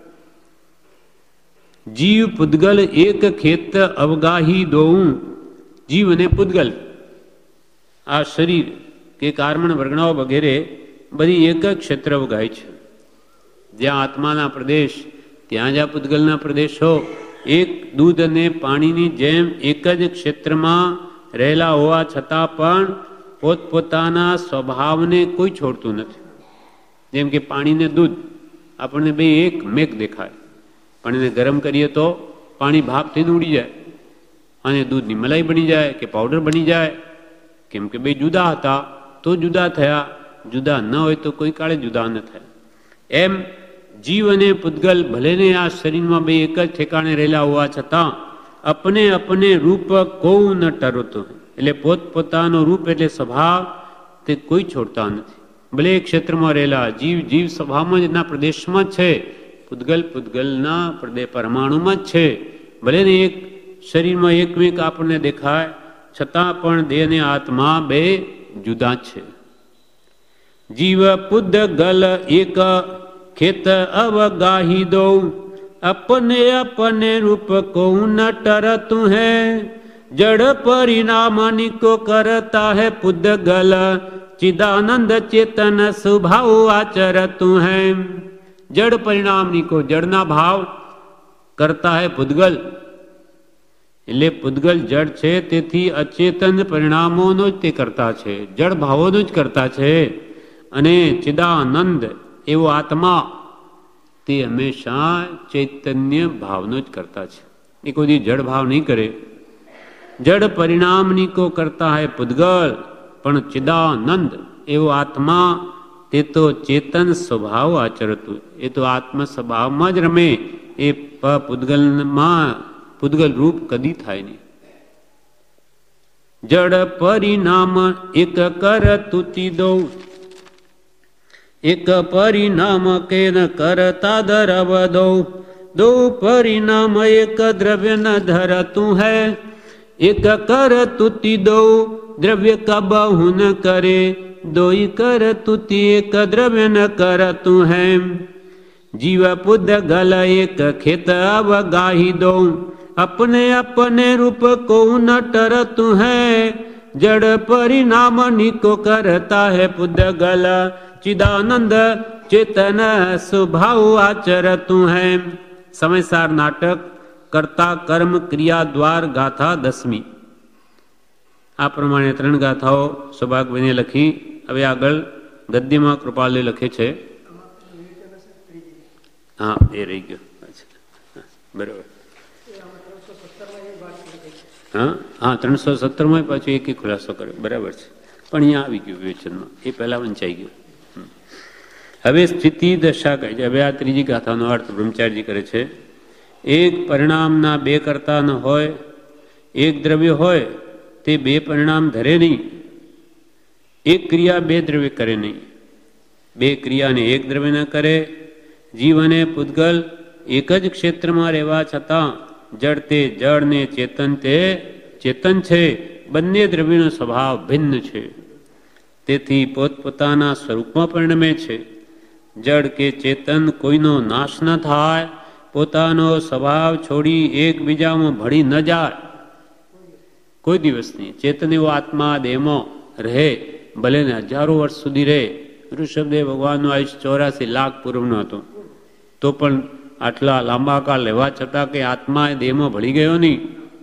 જીવ પુદ્ગલ એક ખેત અવગાહી દોઉં. જીવ અને પુદ્ગલ આ શરીર કે કાર્મણ વર્ગણાઓ વગેરે બધી એક જ ક્ષેત્ર વગાય છે. જ્યાં આત્માના પ્રદેશ ત્યાં જ આ પુદ્ગલના પ્રદેશો એક દૂધ અને પાણીની જેમ એક જ ક્ષેત્રમાં રહેલા હોવા છતાં પણ પોતપોતાના સ્વભાવને કોઈ છોડતું નથી. જેમ કે પાણીને દૂધ આપણને બે એક મેઘ દેખાય, પણ એને ગરમ કરીએ તો પાણી ભાપથી ઉડી જાય અને દૂધની મલાઈ બની જાય કે પાવડર બની જાય. કેમ કે બે જુદા હતા તો જુદા થયા, જુદા ન હોય તો કોઈ કાળે જુદા ન થયા. એમ જીવ અને પુદ્ગલ ભલેને આ શરીરમાં બે એક જ ઠેકાણે રહેલા હોવા છતાં અપને અપને રૂપ કોઉ ન ટરતો. એટલે પોતપોતાનો રૂપ એટલે સ્વભાવ તે કોઈ છોડતા નથી. ભલે એક ક્ષેત્રમાં રહેલા જીવ સ્વભાવમાં જ ના પ્રદેશમાં જ છે, પુદ્ગલના પરમાણુમાં જ છે. ભલે ને એક શરીરમાં એકમેક આપણને દેખાય, છતાં પણ દેહ અને આત્મા બે જુદા છે. જીવ પુદ્ગલ એક ખેત અવગાહી દો, अपने अपने रूप को न टरतु है. जड़ परिणामनि को करता है पुद्गल, चिदानंद चेतन स्वभाव आचरतु है. जड़ परिणामनि को जड़ना भाव करता है पुद्गल. એટલે પુદ્ગલ જડ છે, તેથી અચેતન પરિણામોનો જ તે કરતા છે, જડ ભાવોનો જ કરતા છે. અને ચિદાનંદ એવો આત્મા તે હંમેશા ચૈતન્ય ભાવનો જ કરતા છે. એ કોઈ જડ ભાવ નહીં કરે. જડ પરિણામની કો કરતા હૈ પુદ્ગલ, પણ ચિદાનંદ એવો આત્મા તે તો ચેતન સ્વભાવ આચરતું. એ તો આત્મ સ્વભાવમાં જ રમે. એ પુદ્ગલમાં પુદ્ગલ રૂપ કદી થાય નહીં. જડ પરિણામ એક કર તુતિ દો, एक परिणाम के न करता द्रव दो, दो परिणाम एक द्रव्य न धरतु है, एक कर तुति दो द्रव्य का बहु न करे, दो ही कर तुति एक द्रव्य न करतु है। जीव पुद गल एक खेत अब गाही दो, अपने अपने रूप को न टरतु है, जड़ परिणाम निको करता है पुद गल, चिदानंद चेतन स्वभाव आचरतु है। समयसार नाटक कर्ता कर्म क्रिया द्वार गाथा 10મી। આ પ્રમાણે 3 ગાથાઓ સૌભાગભાઈને લખી। હવે આગળ ગદ્યમાં કૃપાલે લખે છે। હા, એ રહી ગયો, બરાબર। હા હા, 317માં પાછું એક ખુલાસો કર્યો, બરાબર છે, પણ અહીંયા આવી ગયું વિવેચનમાં, એ પહેલા વંચાઈ ગયું। હવે સ્થિતિ દશા કહે છે। હવે આ 3જી ગાથાનો અર્થ બ્રહ્મચારીજી કરે છે। એક પરિણામના 2 કરતા ન હોય, એક દ્રવ્ય હોય તે 2 પરિણામ ધરે નહીં, એક ક્રિયા 2 દ્રવ્ય કરે નહીં, 2 ક્રિયાને 1 દ્રવ્ય ન કરે। જીવ અને પૂતગલ એક જ ક્ષેત્રમાં રહેવા છતાં જળ તે જળ ને ચેતન તે ચેતન છે, બંને દ્રવ્યનો સ્વભાવ ભિન્ન છે, તેથી પોતપોતાના સ્વરૂપમાં પરિણમે છે। જળ કે ચેતન કોઈનો નાશ ન થાય, પોતાનો સ્વભાવ છોડી એકબીજામાં ભળી ન જાય, કોઈ દિવસ નહીં। ચેતન એવો આત્મા દેહમાં રહે, ભલે ને 1000 વર્ષ સુધી રહે। ઋષભદેવ ભગવાનનું આયુષ્ય 84 લાખ પૂર્વનું હતું, તો પણ આટલા લાંબા કાળ લેવા છતાં કે આત્મા દેહમાં ભળી ગયો નહીં,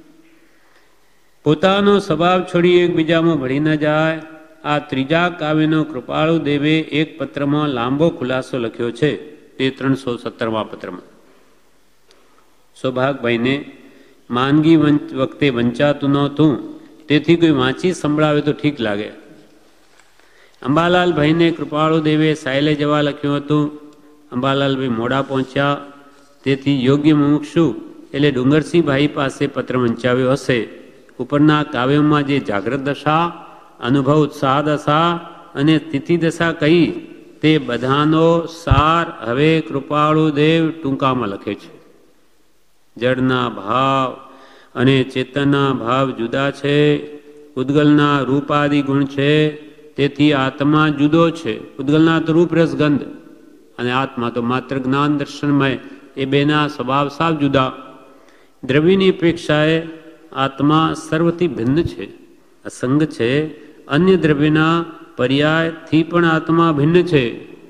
પોતાનો સ્વભાવ છોડી એકબીજામાં ભળી ન જાય। આ 3જા કાવ્યનો કૃપાળુ દેવે એક પત્રમાં લાંબો ખુલાસો લખ્યો છે, તે 317મા પત્રમાં। સૌભાગભાઈને માંદગી વખતે વંચાતું નહોતું, તેથી કોઈ વાંચી સંભળાવે તો ઠીક લાગે। અંબાલાલભાઈને કૃપાળુ દેવે સાયલે જવા લખ્યું હતું। અંબાલાલભાઈ મોડા પહોંચ્યા, તેથી યોગ્ય મુમુક્ષુ એટલે ડુંગરસિંહભાઈ પાસે પત્ર વંચાવ્યો હશે। ઉપરના કાવ્યોમાં જે જાગ્રત દશા, અનુભવ ઉત્સાહ દશા અને સ્થિતિ દશા કહી, તે બધાનો સાર હવે કૃપાળુ દેવ ટૂંકામાં લખે છે। જળના ભાવ અને ચેતનના ભાવ જુદા છે, ઉદ્ગલના રૂપાદિ ગુણ છે, તેથી આત્મા જુદો છે। ઉદ્ગલના તો રૂપ રસ ગંધ અને આત્મા તો માત્ર જ્ઞાન દર્શનમય, એ બેના સ્વભાવ સાવ જુદા। દ્રવ્યની અપેક્ષાએ આત્મા સર્વથી ભિન્ન છે, અસંગ છે, અન્ય દ્રવ્યના પર્યાયથી પણ આત્મા ભિન્ન છે।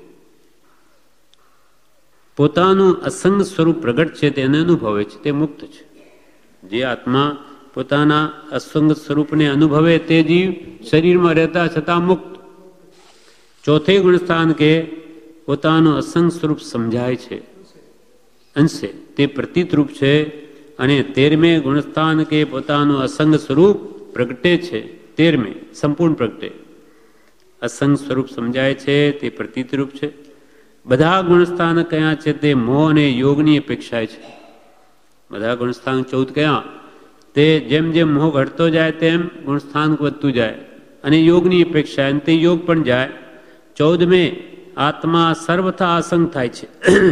પોતાનું અસંગ સ્વરૂપ પ્રગટ છે તેને અનુભવે છે, તે મુક્ત છે। જે આત્મા પોતાના અસંગ સ્વરૂપને અનુભવે તે જીવ શરીરમાં રહેતા છતાં મુક્ત। ચોથે ગુણસ્થાન કે પોતાનું અસંગ સ્વરૂપ સમજાય છે અંશે, તે પ્રતીતરૂપ છે, અને 13મે ગુણસ્થાન કે પોતાનું અસંગ સ્વરૂપ પ્રગટે છે, 13મે સંપૂર્ણ પ્રગટે। અસંગ સ્વરૂપ સમજાય છે તે પ્રતીતરૂપ છે। બધા ગુણસ્થાન કયા છે તે મોહ અને યોગની અપેક્ષાએ છે। બધા ગુણસ્થાન 14 કયા, તે જેમ જેમ મોહ ઘટતો જાય તેમ ગુણસ્થાન વધતું જાય, અને યોગની અપેક્ષા અંતે યોગ પણ જાય। 14મે આત્મા સર્વથા અસંગ થાય છે।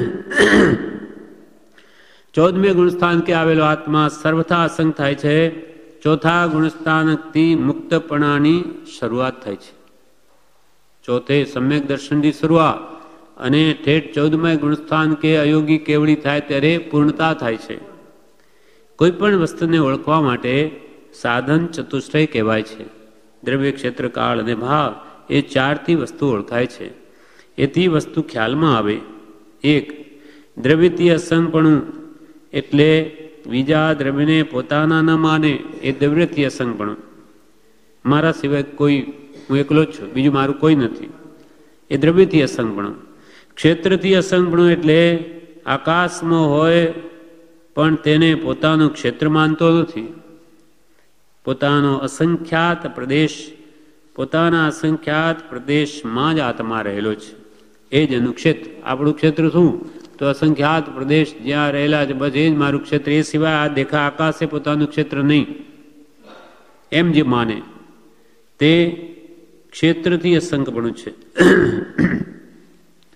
14મે ગુણસ્થાન કે આવેલો આત્મા સર્વથા અસંગ થાય છે। ચોથા ગુણસ્થાનથી મુક્તપણાની શરૂઆત થાય છે। ચોથે સમ્યક દર્શનની શરૂઆત અને ઠેઠ 14મા ગુણસ્થાન કે અયોગી કેવડી થાય ત્યારે પૂર્ણતા થાય છે। કોઈ પણ વસ્તુને ઓળખવા માટે સાધન ચતુષ્ટય કહેવાય છે। દ્રવ્ય, ક્ષેત્ર, કાળ અને ભાવ એ 4થી વસ્તુ ઓળખાય છે। એથી વસ્તુ ખ્યાલમાં આવે। 1. દ્રવ્યથી અસંગપણું, એટલે બીજા દ્રવ્યને પોતાના ન માને, એ દ્રવ્યથી અસંગપણું। મારા સિવાય કોઈ, હું એકલો જ છું, બીજું મારું કોઈ નથી, એ દ્રવ્યથી અસંગપણું। ક્ષેત્રથી અસંગપણું એટલે આકાશમાં હોય પણ તેને પોતાનું ક્ષેત્ર માનતો નથી। પોતાનો અસંખ્યાત પ્રદેશ, પોતાના અસંખ્યાત પ્રદેશમાં જ આત્મા રહેલો છે, એ જ એનું ક્ષેત્ર। આપણું ક્ષેત્ર શું? તો અસંખ્યાત પ્રદેશ જ્યાં રહેલા છે, બસ એ જ મારું ક્ષેત્ર, એ સિવાય આ દેખા આકાશે પોતાનું ક્ષેત્ર નહીં, એમ જે માને તે ક્ષેત્રથી અસંગપણું છે।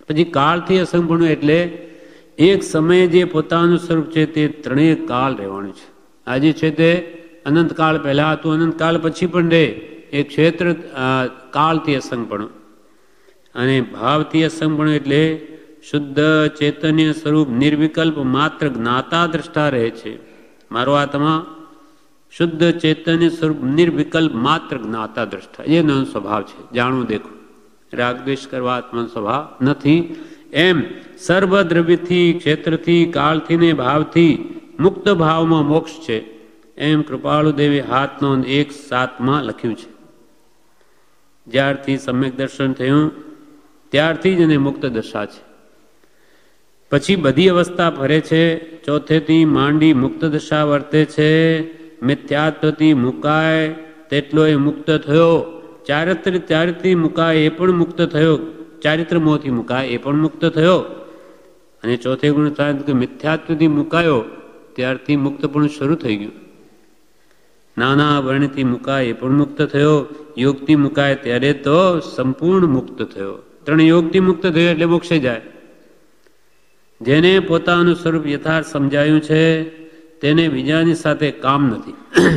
પછી કાળથી અસંગપણું એટલે એક સમયે જે પોતાનું સ્વરૂપ છે તે ત્રણેય કાળ રહેવાનું છે. આજે છે તે અનંતકાળ પહેલા હતું, અનંતકાળ પછી પણ રહે. એ ક્ષેત્ર કાળથી અસંગપણું. અને ભાવથી અસંગપણું એટલે શુદ્ધ ચૈતન્ય સ્વરૂપ નિર્વિકલ્પ માત્ર જ્ઞાતા દ્રષ્ટા રહે છે. મારો આત્મા શુદ્ધ ચૈતન્ય સ્વરૂપ નિર્વિકલ્પ માત્ર જ્ઞાતા દ્રષ્ટા, એનો સ્વભાવ છે. જાણવું દેખું, રાગદ્વેષ કરવા આત્માનો સ્વભાવ નથી. એમ સર્વદ્રવ્યથી, ક્ષેત્રથી, કાળથી ને ભાવથી મુક્ત ભાવમાં મોક્ષ છે. એમ કૃપાળુ દેવી હાથનો 1:7 લખ્યું છે. જ્યારથી સમ્યક દર્શન થયું ત્યારથી જ એને મુક્ત દશા છે. પછી બધી અવસ્થા ફરે છે. ચોથેથી માંડી મુક્ત દશા વર્તે છે. મિથ્યાત્વથી મુકાય તેટલો એ મુક્ત થયો. ચારિત્રથી મુકાય એ પણ મુક્ત થયો. ચારિત્ર મોહથી મુકાય એ પણ મુક્ત થયો. અને ચોથે ગુણ થાય કે મિથ્યાત્વથી મુકાયો ત્યારથી મુક્ત પણ શરૂ થઈ ગયું. નાના વર્ણથી મુકાય એ પણ મુક્ત થયો. યોગથી મુકાય ત્યારે તો સંપૂર્ણ મુક્ત થયો. 3 યોગથી મુક્ત થયો એટલે મોક્ષે જાય. જેને પોતાનું સ્વરૂપ યથાર્થ સમજાયું છે તેને બીજાની સાથે કામ નથી.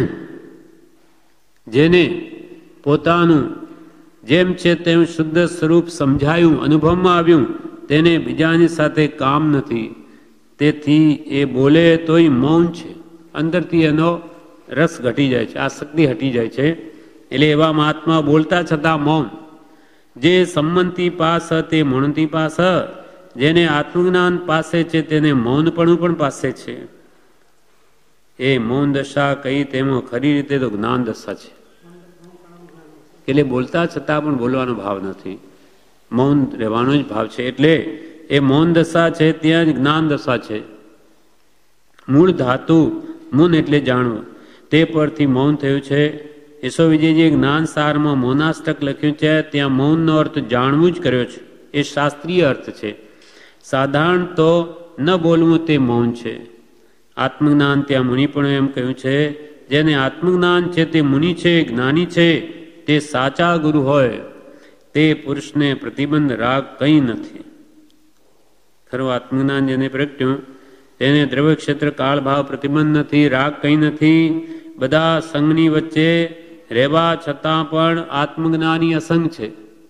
જેને પોતાનું જેમ છે તેમ શુદ્ધ સ્વરૂપ સમજાયું, અનુભવમાં આવ્યું, તેને બીજાની સાથે કામ નથી. તેથી એ બોલે તોય મૌન છે. અંદરથી એનો રસ ઘટી જાય છે, આસક્તિ હટી જાય છે. એટલે એવા મહાત્મા બોલતા છતાં મૌન. જે સંમતિ પાસ તે મૌનથી પાસ. જેને આત્મજ્ઞાન પાસે છે તેને મૌનપણું પણ પાસે છે. એ મૌન દશા કઈ તેમાં ખરી રીતે તો જ્ઞાન દશા છે. એટલે બોલતા છતાં પણ બોલવાનો ભાવ નથી, મૌન રહેવાનો જ ભાવ છે. એટલે એ મૌન દશા છે ત્યાં જ જ્ઞાન દશા છે. મૂળ ધાતુ મૂન એટલે જાણવું, તે પરથી મૌન થયું છે. યશો વિજયજીએ જ્ઞાન સારમાં મૌનાષ્ટક લખ્યું છે. ત્યાં મૌનનો અર્થ જાણવું જ કર્યો છે. એ શાસ્ત્રીય અર્થ છે. સાધારણ તો ન બોલવું તે મૌન છે. આત્મજ્ઞાન ત્યાં મુનિ પણ એમ કહ્યું છે. જેને આત્મજ્ઞાન છે તે મુનિ છે, જ્ઞાની છે, તે સાચા ગુરુ હોય. તે પુરુષને પ્રતિબંધ રાગ કંઈ નથી. ખરું આત્મજ્ઞાન જેને પ્રગટ્યું તેને દ્રવ્ય ક્ષેત્ર કાળ ભાવ પ્રતિબંધ નથી, રાગ કંઈ નથી. બધા સંગની વચ્ચે રહેવા છતાં પણ આત્મજ્ઞાની અસંગ છે.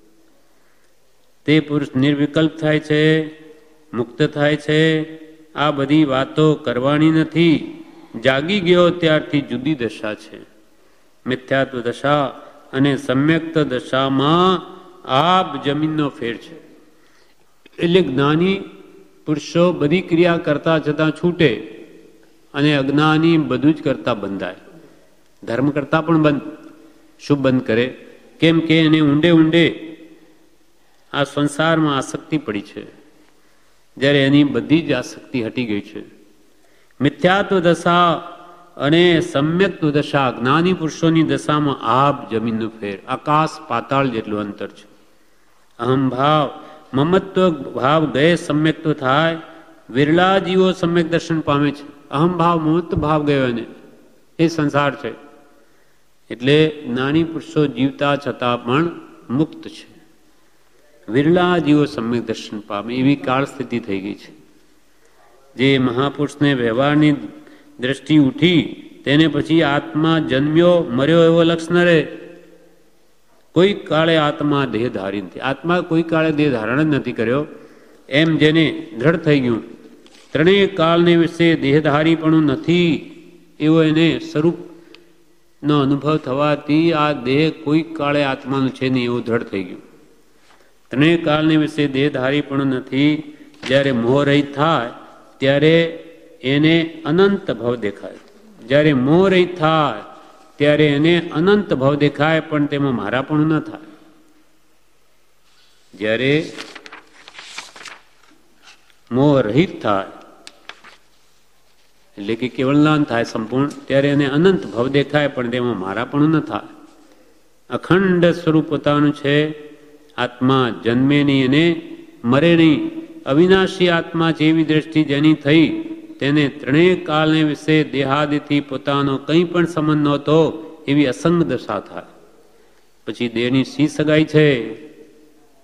તે પુરુષ નિર્વિકલ્પ થાય છે, મુક્ત થાય છે. આ બધી વાતો કરવાની નથી. જાગી ગયો ત્યારથી જુદી દશા છે. મિથ્યાત્વ દશા અને સમ્યક્ત દશામાં આબ જમીનનો ફેર છે. એટલે જ્ઞાની પુરુષો બધી ક્રિયા કરતા છતાં છૂટે અને અજ્ઞાની બધું જ કરતા બંધાય. ધર્મ કરતા પણ બંધ, શુભ બંધ કરે. કેમ કે એને ઊંડે ઊંડે આ સંસારમાં આસક્તિ પડી છે, જ્યારે એની બધી જ આસક્તિ હટી ગઈ છે. મિથ્યાત્વ દશા અને સમ્યક્ત દશા જ્ઞાની પુરુષોની દશામાં આબ જમીનનું ફેર, આકાશ પાતાળ જેટલું અંતર છે. અહમ ભાવ મમત્વ ભાવ ગયે સમ્યક્ત થાય. વિરલા જીવો સમ્યક દર્શન પામે છે. અહમ ભાવ મમત્વ ભાવ ગયો એને, એ સંસાર છે. એટલે જ્ઞાની પુરુષો જીવતા છતાં પણ મુક્ત છે. વિરલા જીવો સમ્યક દર્શન પામે એવી કાળ સ્થિતિ થઈ ગઈ છે. જે મહાપુરુષને વ્યવહારની દ્રષ્ટિ ઉઠી તેને પછી આત્મા જન્મ્યો મર્યો એવો લક્ષ ન રહે. કોઈ કાળે આત્મા દેહ ધારી નથી. આત્મા કોઈ કાળે દેહ ધારણ જ નથી કર્યો. એમ જેને દ્રઢ થઈ ગયું ત્રણેય કાળને વિશે દેહધારીપણું નથી એવો એને સ્વરૂપનો અનુભવ થવાથી આ દેહ કોઈ કાળે આત્માનું છે નહીં એવું દ્રઢ થઈ ગયું. ત્રણેય કાળને વિશે દેહધારીપણું નથી. જ્યારે મોહ રહિત થાય ત્યારે એને અનંત ભવ દેખાય. જ્યારે મોહ રહિત થાય ત્યારે એને અનંત ભવ દેખાય, પણ તેમાં મારાપણું ન થાય. જ્યારે મોહ રહિત થાય એટલે કે કેવળનાન થાય સંપૂર્ણ, ત્યારે એને અનંત ભવ દેખાય, પણ તેમાં મારાપણું ન થાય. અખંડ સ્વરૂપ પોતાનું છે. આત્મા જન્મે નહીં અને મરે નહીં. અવિનાશી આત્મા જેવી દ્રષ્ટિ જેની થઈ તેને ત્રણેય કાળને વિશે દેહાદિથી પોતાનો કંઈ પણ સંબંધ નહોતો એવી અસંગ દશા થાય. પછી દેહની સી સગાઈ છે?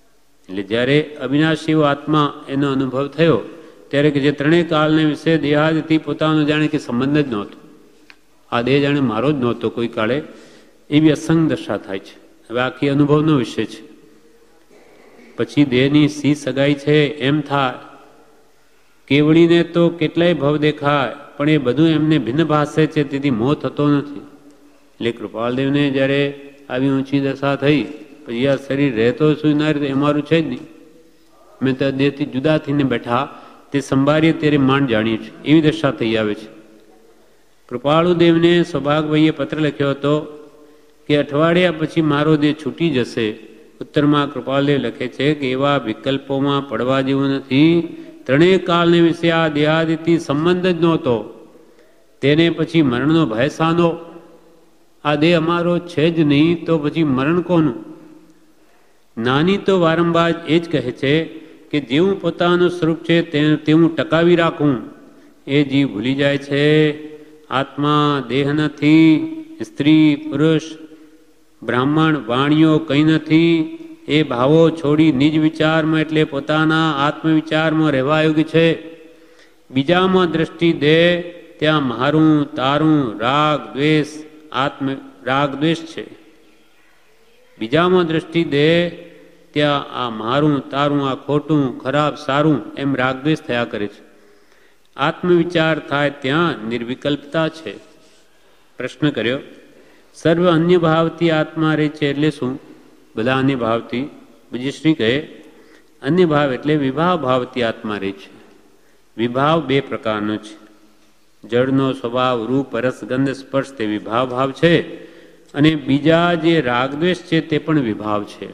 એટલે જ્યારે અવિનાશી એવો આત્મા એનો અનુભવ થયો ત્યારે કે જે ત્રણેય કાળને વિશે દેહાદિથી પોતાનો જાણે કે સંબંધ જ નહોતો, આ દેહ જાણે મારો જ નહોતો કોઈ કાળે, એવી અસંગ દશા થાય છે. હવે આખી અનુભવનો વિષય છે. પછી દેહની સી સગાઈ છે એમ થાય. કેવડીને તો કેટલાય ભવ દેખાય, પણ એ બધું એમને ભિન્ન ભાષે છે, તેથી મોહ થતો નથી. એટલે કૃપાલદેવને જ્યારે આવી ઊંચી દશા થઈ, પછી આ શરીર રહેતો શું ના રહેતો એ મારું છે જ નહીં, મેં તો દેહથી જુદા થઈને બેઠા, તે સંભાળીએ ત્યારે માંડ જાણીએ છીએ, એવી દશા થઈ આવે છે. કૃપાળુદેવને સૌભાગભાઈએ પત્ર લખ્યો હતો કે અઠવાડિયા પછી મારો દેહ છૂટી જશે. ઉત્તરમાં કૃપાલદેવ લખે છે કે એવા વિકલ્પોમાં પડવા જેવું નથી. ત્રણેય કાળને વિશે આ દેહાદિથી સંબંધ જ નહોતો, તેને પછી મરણનો ભય શાનો? આ દેહ અમારો છે જ નહીં તો પછી મરણ કોનું? નાની તો વારંવાર એ જ કહે છે કે જેવું પોતાનું સ્વરૂપ છે તેવું ટકાવી રાખવું. એ જીવ ભૂલી જાય છે આત્મા દેહ નથી, સ્ત્રી પુરુષ બ્રાહ્મણ વાણીઓ કંઈ નથી. એ ભાવો છોડી નિજ વિચારમાં એટલે પોતાના આત્મવિચારમાં રહેવા યોગ્ય છે. બીજામાં દ્રષ્ટિ દે ત્યાં મારું તારું રાગ દ્વેષ રાગ દ્વેષ છે. બીજામાં દ્રષ્ટિ દે ત્યાં આ મારું તારું, આ ખોટું ખરાબ સારું એમ રાગદ્વેષ થયા કરે છે. આત્મવિચાર થાય ત્યાં નિર્વિકલ્પતા છે. પ્રશ્ન કર્યો, સર્વ અન્ય ભાવથી આત્મા રહે છે એટલે શું? બધા અન્ય ભાવથી. બીજી શ્રી કહે અન્ય ભાવ એટલે વિભાવ ભાવથી આત્મા રહે છે. વિભાવ બે પ્રકારનો છે. જળનો સ્વભાવ રૂપ રસ ગંધ સ્પર્શ તે વિભાવ ભાવ છે, અને બીજા જે રાગદ્વેષ છે તે પણ વિભાવ છે.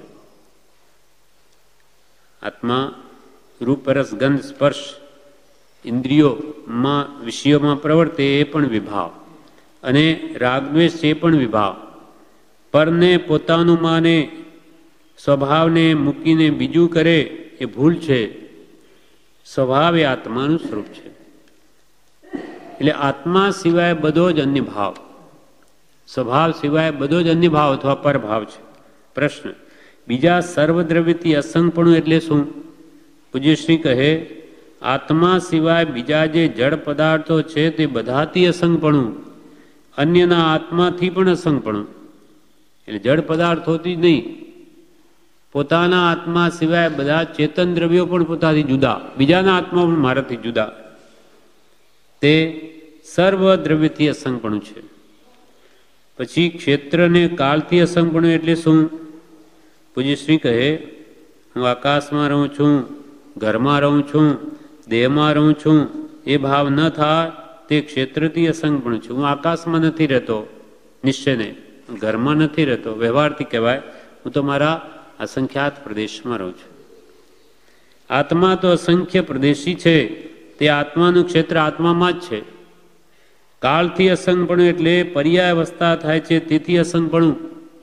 આત્મા રૂપ રસ ગંધ સ્પર્શ ઇન્દ્રિયોમાં વિષયોમાં પ્રવર્તે એ પણ વિભાવ, અને રાગદ્વેષ એ પણ વિભાવ. પરને પોતાનું માને, સ્વભાવને મૂકીને બીજું કરે એ ભૂલ છે. સ્વભાવ એ આત્માનું સ્વરૂપ છે. એટલે આત્મા સિવાય બધો જ અન્ય ભાવ, સ્વભાવ સિવાય બધો જ અન્ય ભાવ અથવા પરભાવ છે. પ્રશ્ન, બીજા સર્વદ્રવ્યથી અસંગપણું એટલે શું? પૂજ્યશ્રી કહે આત્મા સિવાય બીજા જે જળ પદાર્થો છે તે બધાથી અસંગપણું, અન્યના આત્માથી પણ અસંગપણું. એટલે જળ પદાર્થોથી જ નહીં, પોતાના આત્મા સિવાય બધા ચેતન દ્રવ્યો પણ પોતાથી જુદા, બીજાના આત્મા પણ મારાથી જુદા. તે સર્વ દ્રવ્યથી અસંગપણું છે. પછી ક્ષેત્રને કાળથી અસંગપણું એટલે શું? પૂજ્યશ્રી કહે હું આકાશમાં રહું છું, ઘરમાં રહું છું, દેહમાં રહું છું, એ ભાવ ન થાય તે ક્ષેત્રથી અસંગપણું છે. હું આકાશમાં નથી રહેતો નિશ્ચયને, ઘરમાં નથી રહેતો, વ્યવહારથી કહેવાય હું તો મારા અસંખ્યાત પ્રદેશમાં રહું છું. આત્મા તો અસંખ્ય પ્રદેશી છે, તે આત્માનું ક્ષેત્ર આત્મામાં જ છે. કાળથી અસંગપણું એટલે પર્યાય અવસ્થા થાય છે તેથી અસંગપણું.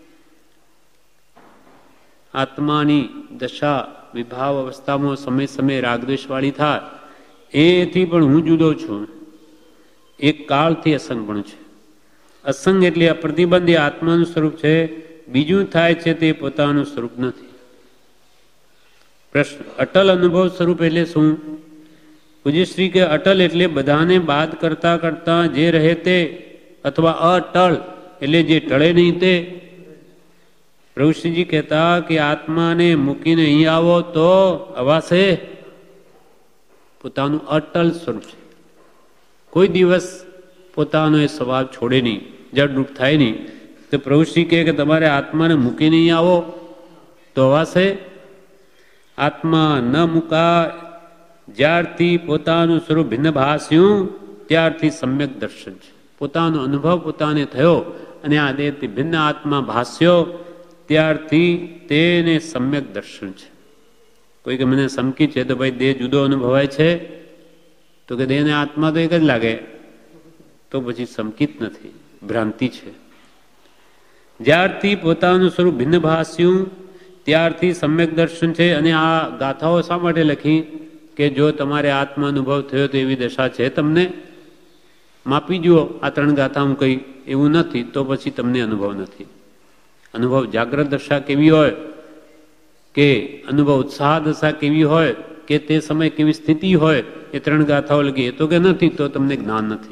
આત્માની દશા વિભાવ અવસ્થામાં સમય સમય રાગદ્વેષવાળી થાય એથી પણ હું જુદો છું, એક કાળથી અસંગપણું છે. અસંગ એટલે અપ્રતિબંધ એ આત્માનું સ્વરૂપ છે, બીજું થાય છે તે પોતાનું સ્વરૂપ નથી. પ્રશ્ન, અટલ અનુભવ સ્વરૂપ એટલે શું? પૂજ્યશ્રી કે અટલ એટલે બધાને બાદ કરતા કરતા જે રહે તે, અથવા અટળ એટલે જે ટળે નહીં તે. પ્રભુશ્રીજી કહેતા કે આત્માને મૂકીને અહીં આવો તો અવાશે, પોતાનું અટલ સ્વરૂપ છે. કોઈ દિવસ પોતાનો એ સ્વભાવ છોડે નહીં, જડરૂપ થાય નહીં. તો પ્રભુશ્રી કહે કે તમારે આત્માને મૂકીને અહીં આવો તો અવાશે. આત્મા ન મૂકાય, જ્યારથી પોતાનું સ્વરૂપ ભિન્ન ભાસ્યું ત્યારથી સમ્યક દર્શન છે. પોતાનો અનુભવ પોતાને થયો અને આ દેહથી ભિન્ન આત્મા ભાસ્યો ત્યારથી તેને સમ્યક દર્શન છે. કોઈ કે મને સમકી છે તો ભાઈ દેહ જુદો અનુભવાય છે, તો કે દેહને આત્મા તો એક જ લાગે, તો પછી સમકિત નથી, ભ્રાંતિ છે. જ્યારથી પોતાનું સ્વરૂપ ભિન્ન ભાસ્યું ત્યારથી સમ્યક દર્શન છે. અને આ ગાથાઓ શા માટે લખી? કે જો તમારે આત્મા અનુભવ થયો તો એવી દશા છે તમને, માપી જુઓ. આ 3 ગાથા હું કઈ એવું નથી તો પછી તમને અનુભવ નથી. અનુભવ જાગ્રત દશા કેવી હોય કે અનુભવ ઉત્સાહ દશા કેવી હોય કે તે સમય કેવી સ્થિતિ હોય એ 3 ગાથાઓ લગી, એ તો કે નથી, તો તમને જ્ઞાન નથી.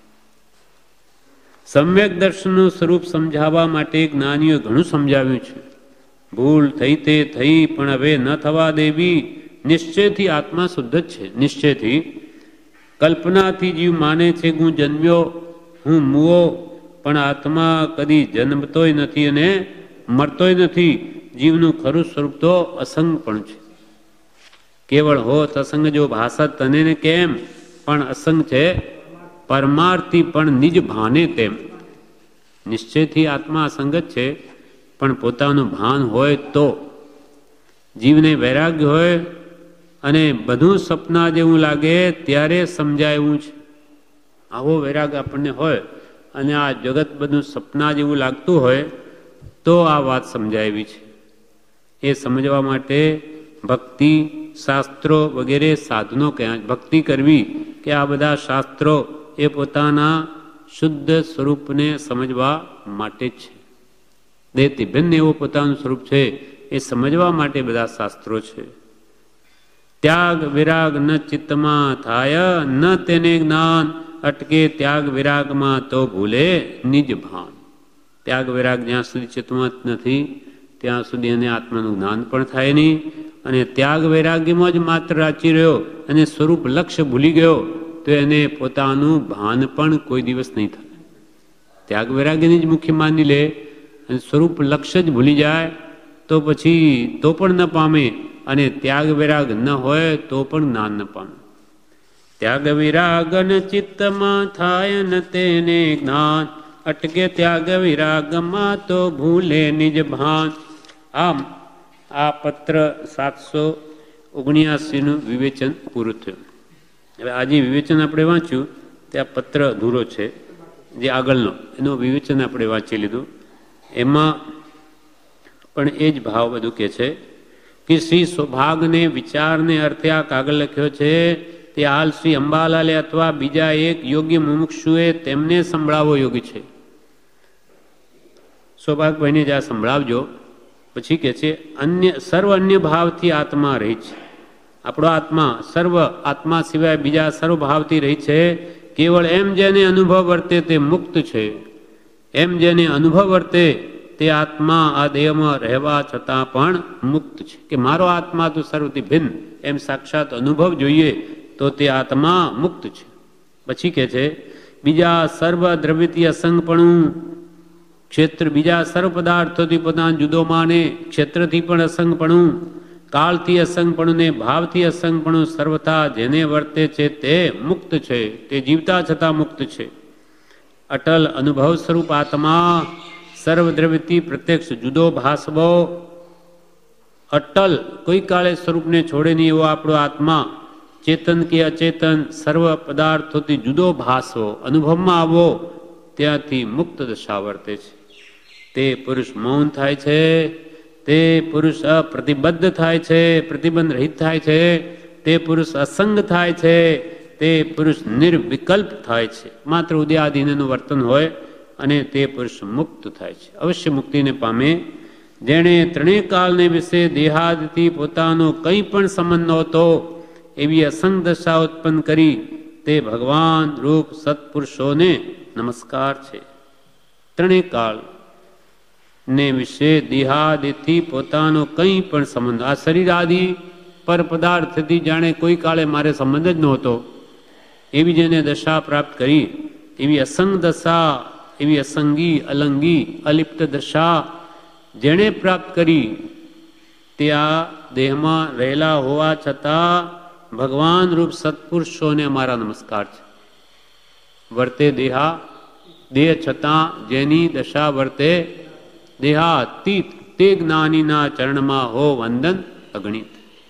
સમ્યક દર્શનનું સ્વરૂપ સમજાવવા માટે જ્ઞાનીઓએ ઘણું સમજાવ્યું છે. ભૂલ થઈ તે થઈ, પણ હવે ન થવા દેવી. નિશ્ચયથી આત્મા શુદ્ધ જ છે. નિશ્ચયથી, કલ્પનાથી જીવ માને છે કે હું જન્મ્યો, હું મૂવો, પણ આત્મા કદી જન્મતોય નથી અને મરતોય નથી. જીવનું ખરું સ્વરૂપ તો અસંગ પણ છે. કેવળ હોત અસંગ જો ભાષા તને ને કેમ, પણ અસંગ છે પરમાર્થી પણ નિજ ભાને તેમ. નિશ્ચયથી આત્મા અસંગ જ છે, પણ પોતાનું ભાન હોય તો. જીવને વૈરાગ્ય હોય અને બધું સપના જેવું લાગે ત્યારે સમજાય એવું છે. આવો વૈરાગ્ય આપણને હોય અને આ જગત બધું સપના જેવું લાગતું હોય તો આ વાત સમજાવી છે. એ સમજવા માટે ભક્તિ શાસ્ત્રો વગેરે સાધનો ક્યાં ભક્તિ કરવી કે આ બધા શાસ્ત્રો એ પોતાના શુદ્ધ સ્વરૂપને સમજવા માટે જ છે. દેહથી ભિન્ન એવું પોતાનું સ્વરૂપ છે એ સમજવા માટે બધા શાસ્ત્રો છે. ત્યાગ વિરાગ ન ચિત્તમાં થાય, ન તેને જ્ઞાન અટકે. ત્યાગ વિરાગમાં તો ભૂલે નિજ ભાન. ત્યાગ વિરાગ જ્યાં સુધી ચિત્તમાં નથી ત્યાં સુધી એને આત્માનું જ્ઞાન પણ થાય નહીં. અને ત્યાગ વૈરાગ્યમાં જ માત્ર રાચી રહ્યો અને સ્વરૂપ લક્ષ્ય ભૂલી ગયો તો એને પોતાનું ભાન પણ કોઈ દિવસ નહીં થાય. ત્યાગ વૈરાગ્યની જ મુખ્ય માની લે અને સ્વરૂપ લક્ષ્ય જ ભૂલી જાય તો પછી તો પણ ન પામે, અને ત્યાગ વિરાગ ન હોય તો પણ જ્ઞાન ન પામે. ત્યાગ વિરાગ ન ચિત્તમાં થાય ન તેને જ્ઞાન અટકે. ત્યાગ વિરાગમાં તો ભૂલે નિજ ભાન. આમ આ પત્ર 779નું વિવેચન પૂરું થયું. હવે આજે વિવેચન આપણે વાંચ્યું તે આ પત્ર અધૂરો છે, જે આગળનો એનું વિવેચન આપણે વાંચી લીધું. એમાં પણ એ જ ભાવ બધું કે છે કે શ્રી સૌભાગને વિચારને અર્થે આ કાગળ લખ્યો છે તે હાલ શ્રી અંબાલાલે અથવા બીજા એક યોગ્ય મુમુક્ષુએ તેમને સંભળાવવો યોગ્ય છે. સૌભાગભાઈને જ આ સંભળાવજો. પછી કે છે સર્વ અન્ય ભાવથી આત્મા રહી છે. આપણો આત્મા સર્વ આત્મા સિવાય બીજા સર્વ ભાવથી રહી છે. કેવળ એમ જેને અનુભવ વર્તે તે મુક્ત છે. એમ જેને અનુભવ વર્તે તે આત્મા આ દેહમાં રહેવા છતાં પણ મુક્ત છે. કે મારો આત્મા તો સર્વથી ભિન્ન એમ સાક્ષાત અનુભવ જોઈએ તો તે આત્મા મુક્ત છે. પછી કે છે બીજા સર્વ દ્રવ્યથી અસંગપણું ક્ષેત્ર, બીજા સર્વ પદાર્થોથી પોતાના જુદો માને, ક્ષેત્રથી પણ અસંગપણું, કાળથી અસંગપણું ને ભાવથી અસંગપણું સર્વથા જેને વર્તે છે તે મુક્ત છે. તે જીવતા છતાં મુક્ત છે. અટલ અનુભવ સ્વરૂપ આત્મા સર્વદ્રવ્યથી પ્રત્યક્ષ જુદો ભાસવો. અટલ કોઈ કાળે સ્વરૂપને છોડે નહીં એવો આપણો આત્મા ચેતન કે અચેતન સર્વ પદાર્થોથી જુદો ભાસવો, અનુભવમાં આવવો, ત્યાંથી મુક્ત દશા વર્તે છે. તે પુરુષ મૌન થાય છે, તે પુરુષ અપ્રતિબદ્ધ થાય છે, પ્રતિબંધ રહિત થાય છે, તે પુરુષ અસંગ થાય છે, તે પુરુષ નિર્વિકલ્પ થાય છે. માત્ર ઉદયાદિનું વર્તન હોય અને તે પુરુષ મુક્ત થાય છે, અવશ્ય મુક્તિને પામે. જેણે ત્રણેય કાળને વિશે દેહાદથી પોતાનો કંઈ પણ સંબંધ નહોતો એવી અસંગ દશા ઉત્પન્ન કરી તે ભગવાન રૂપ સત્પુરુષોને નમસ્કાર છે. ત્રણેય કાળ ને વિશે દેહાદિથી પોતાનો કંઈ પણ સંબંધ, આ શરીર આદિ પર પદાર્થથી જાણે કોઈ કાળે મારે સંબંધ જ નહોતો એવી જેને દશા પ્રાપ્ત કરી, એવી અસંગ દશા, એવી અસંગી અલંગી અલિપ્ત દશા જેણે પ્રાપ્ત કરી તે આ દેહમાં રહેલા હોવા છતાં ભગવાન રૂપ સત્પુરુષોને અમારા નમસ્કાર છે. વર્તે દેહ છતાં જેની દશા વર્તે દેહાતીત તે જ્ઞાનીના ચરણમાં હો વંદન અગણિત.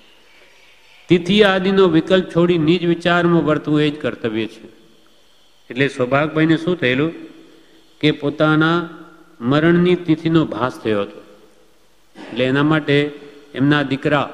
તિથિ આદિનો વિકલ્પ છોડી નિજ વિચારમાં વર્તવું એ જ કર્તવ્ય છે. એટલે સૌભાગભાઈને શું થયેલું કે પોતાના મરણની તિથિનો ભાસ થયો હતો. એટલે એના માટે એમના દીકરા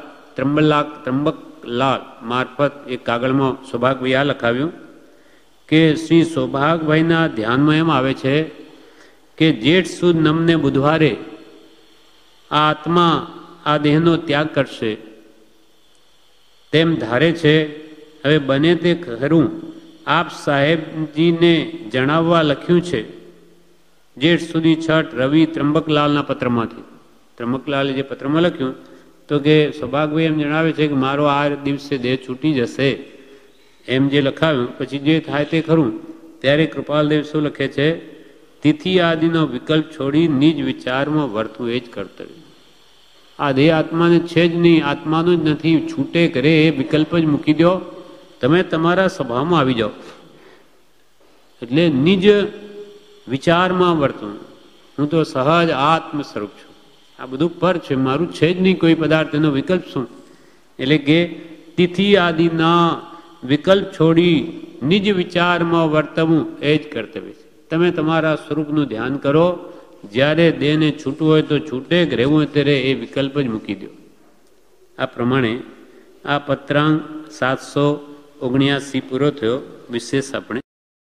ત્રંબકલાલ મારફત એક કાગળમાં સૌભાગભાઈ આ લખાવ્યું કે શ્રી સૌભાગભાઈના ધ્યાનમાં એમ આવે છે કે જેઠ સુદ નમને બુધવારે આ આત્મા આ દેહનો ત્યાગ કરશે તેમ ધારે છે. હવે બને તે ખરું આપ સાહેબજીને જણાવવા લખ્યું છે. જેઠ સુધી છઠ રવિ ત્રંબકલાલના પત્રમાંથી. ત્રંબકલાલે જે પત્રમાં લખ્યું તો કે સૌભાગભાઈ એમ જણાવે છે કે મારો આ દિવસે દેહ છૂટી જશે એમ જે લખાવ્યું, પછી જે થાય તે ખરું. ત્યારે કૃપાલદેવ શું લખે છે? તિથિ આદિનો વિકલ્પ છોડી નિજ વિચારમાં વર્તવું એ જ કર્તવ્ય. આ દેહ આત્માને છે જ નહીં, આત્માનું જ નથી, છૂટે કરે એ વિકલ્પ જ મૂકી દો, તમે તમારા સ્વભાવમાં આવી જાઓ. એટલે નિજ વિચારમાં વર્તવું. હું તો સહજ આત્મ સ્વરૂપ છું, આ બધું પર છે, મારું છે જ નહીં કોઈ પદાર્થ, એનો વિકલ્પ શું? એટલે કે તિથિ આદિના વિકલ્પ છોડી નિજ વિચારમાં વર્તવું એ જ કર્તવ્ય છે. તમે તમારા સ્વરૂપનું ધ્યાન કરો. જ્યારે દેહને છૂટવું હોય તો છૂટે, રહેવું હોય ત્યારે એ વિકલ્પ જ મૂકી દો. આ પ્રમાણે આ પત્રાંક 779 પૂરો થયો. વિશેષ આપણે